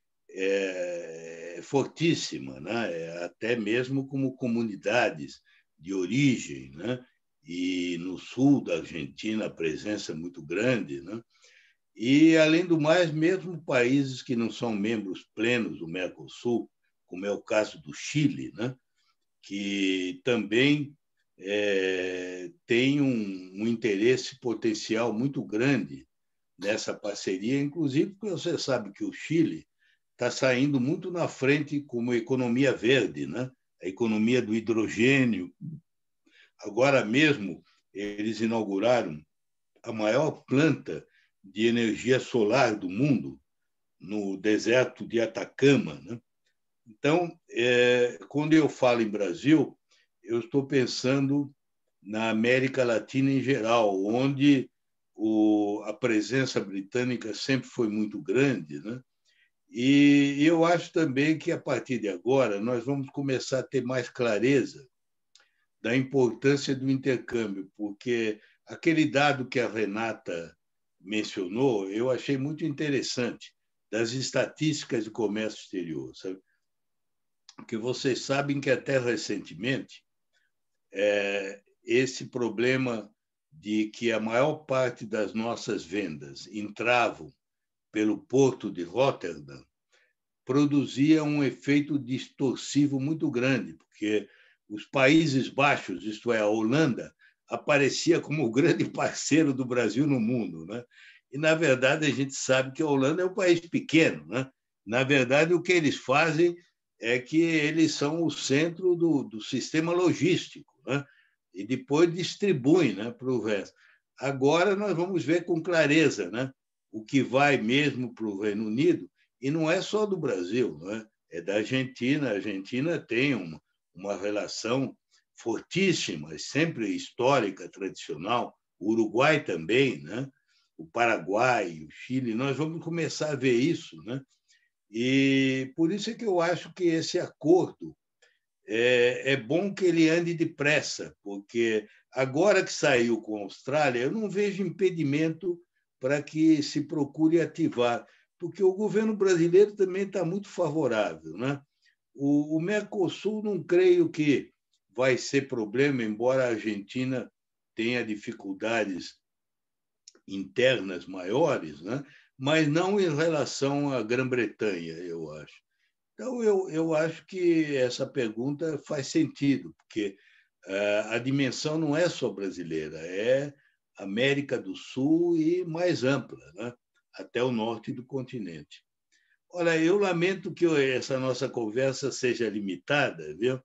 é fortíssima, né? Até mesmo como comunidades de origem, né? E no sul da Argentina a presença é muito grande, né? E, além do mais, mesmo países que não são membros plenos do Mercosul, como é o caso do Chile, né? Que também é, tem um, um interesse potencial muito grande nessa parceria, inclusive porque você sabe que o Chile está saindo muito na frente como economia verde, né? A economia do hidrogênio. Agora mesmo, eles inauguraram a maior planta de energia solar do mundo, no deserto de Atacama. Né? Então, é, quando eu falo em Brasil, eu estou pensando na América Latina em geral, onde o, a presença britânica sempre foi muito grande, né? E eu acho também que, a partir de agora, nós vamos começar a ter mais clareza da importância do intercâmbio, porque aquele dado que a Renata mencionou, eu achei muito interessante, das estatísticas de comércio exterior, sabe? Porque vocês sabem que, até recentemente, é, esse problema de que a maior parte das nossas vendas entravam pelo porto de Rotterdam produzia um efeito distorsivo muito grande, porque os Países Baixos, isto é, a Holanda, aparecia como o grande parceiro do Brasil no mundo, né? E, na verdade, a gente sabe que a Holanda é um país pequeno, né? Na verdade, o que eles fazem é que eles são o centro do, do sistema logístico, né? E depois distribuem, né, para o resto. Agora nós vamos ver com clareza, né, o que vai mesmo para o Reino Unido, e não é só do Brasil, né? É da Argentina. A Argentina tem uma, uma relação fortíssima, sempre histórica, tradicional, o Uruguai também, né? O Paraguai, o Chile, nós vamos começar a ver isso, né? E por isso é que eu acho que esse acordo é, é bom que ele ande depressa, porque agora que saiu com a Austrália, eu não vejo impedimento para que se procure ativar, porque o governo brasileiro também está muito favorável, né? O, o Mercosul não creio que vai ser problema, embora a Argentina tenha dificuldades internas maiores, né? Mas não em relação à Grã-Bretanha, eu acho. Então, eu, eu acho que essa pergunta faz sentido, porque uh, a dimensão não é só brasileira, é América do Sul e mais ampla, né? Até o norte do continente. Olha, eu lamento que essa nossa conversa seja limitada, viu?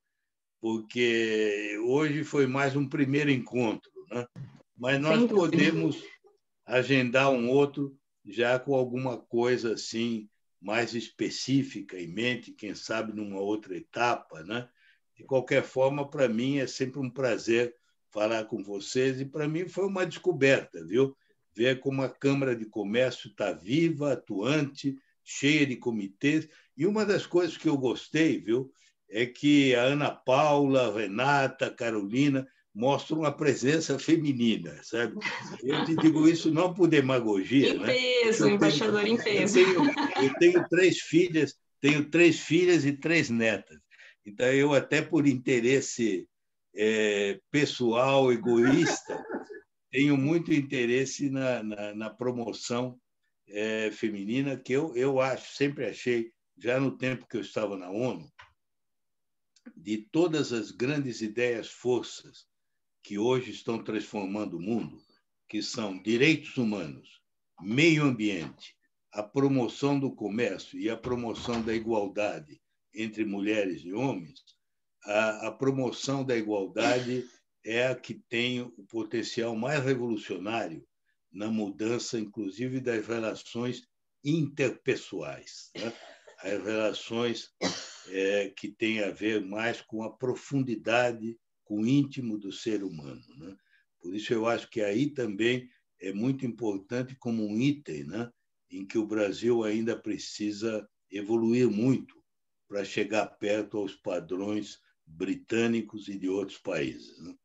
Porque hoje foi mais um primeiro encontro, né? Mas nós podemos agendar um outro já com alguma coisa assim mais específica em mente, quem sabe numa outra etapa, né? De qualquer forma, para mim é sempre um prazer falar com vocês, e para mim foi uma descoberta, viu? Ver como a Câmara de Comércio está viva, atuante, cheia de comitês. E uma das coisas que eu gostei, viu, é que a Ana Paula, a Renata, a Carolina mostram a presença feminina, sabe? Eu te digo isso não por demagogia, em né? peso, Eu embaixador tenho, em peso. Eu tenho, eu tenho três filhas, tenho três filhas e três netas. Então, eu até por interesse é, pessoal, egoísta, tenho muito interesse na, na, na promoção é, feminina, que eu, eu acho, sempre achei, já no tempo que eu estava na ONU, de todas as grandes ideias, forças que hoje estão transformando o mundo, que são direitos humanos, meio ambiente, a promoção do comércio e a promoção da igualdade entre mulheres e homens, a, a promoção da igualdade é a que tem o potencial mais revolucionário na mudança, inclusive, das relações interpessoais, né? As relações é, que têm a ver mais com a profundidade, com o íntimo do ser humano, né? Por isso, eu acho que aí também é muito importante como um item, né, em que o Brasil ainda precisa evoluir muito para chegar perto aos padrões britânicos e de outros países, né?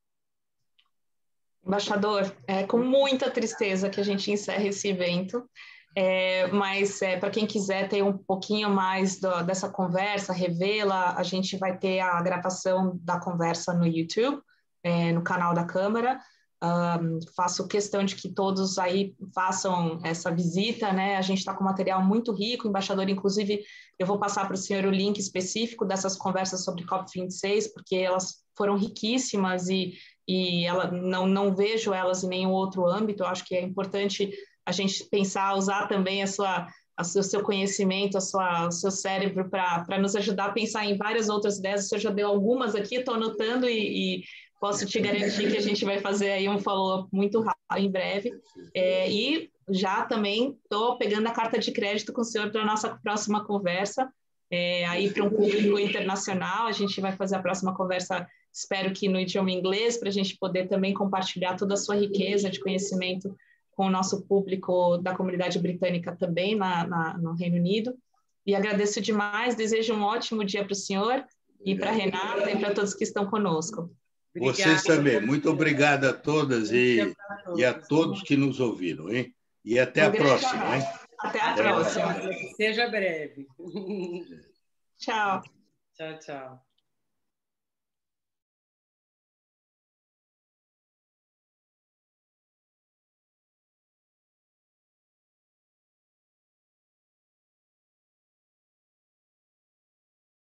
Embaixador, é com muita tristeza que a gente encerra esse evento, é, mas é, para quem quiser ter um pouquinho mais do, dessa conversa, revê-la, a gente vai ter a gravação da conversa no YouTube, é, no canal da Câmara. Um, faço questão de que todos aí façam essa visita, né? A gente está com material muito rico, embaixador, inclusive eu vou passar para o senhor o link específico dessas conversas sobre COP vinte e seis, porque elas foram riquíssimas e e ela, não, não vejo elas em nenhum outro âmbito. Eu acho que é importante a gente pensar, usar também a sua, a seu, seu conhecimento, a sua, o seu cérebro para nos ajudar a pensar em várias outras ideias. O senhor já deu algumas aqui, estou anotando e, e posso te garantir que a gente vai fazer aí um follow-up muito rápido, em breve. É, e já também estou pegando a carta de crédito com o senhor para a nossa próxima conversa, é, aí para um público internacional. A gente vai fazer a próxima conversa, espero que no idioma inglês, para a gente poder também compartilhar toda a sua riqueza de conhecimento com o nosso público da comunidade britânica também na, na, no Reino Unido. E agradeço demais, desejo um ótimo dia para o senhor e para a Renata e para todos que estão conosco. Obrigada. Vocês também. Muito obrigado a todas e, e a todos que nos ouviram, hein? E até um a próxima, hein? Até a próxima. Que seja breve. Tchau. Tchau, tchau.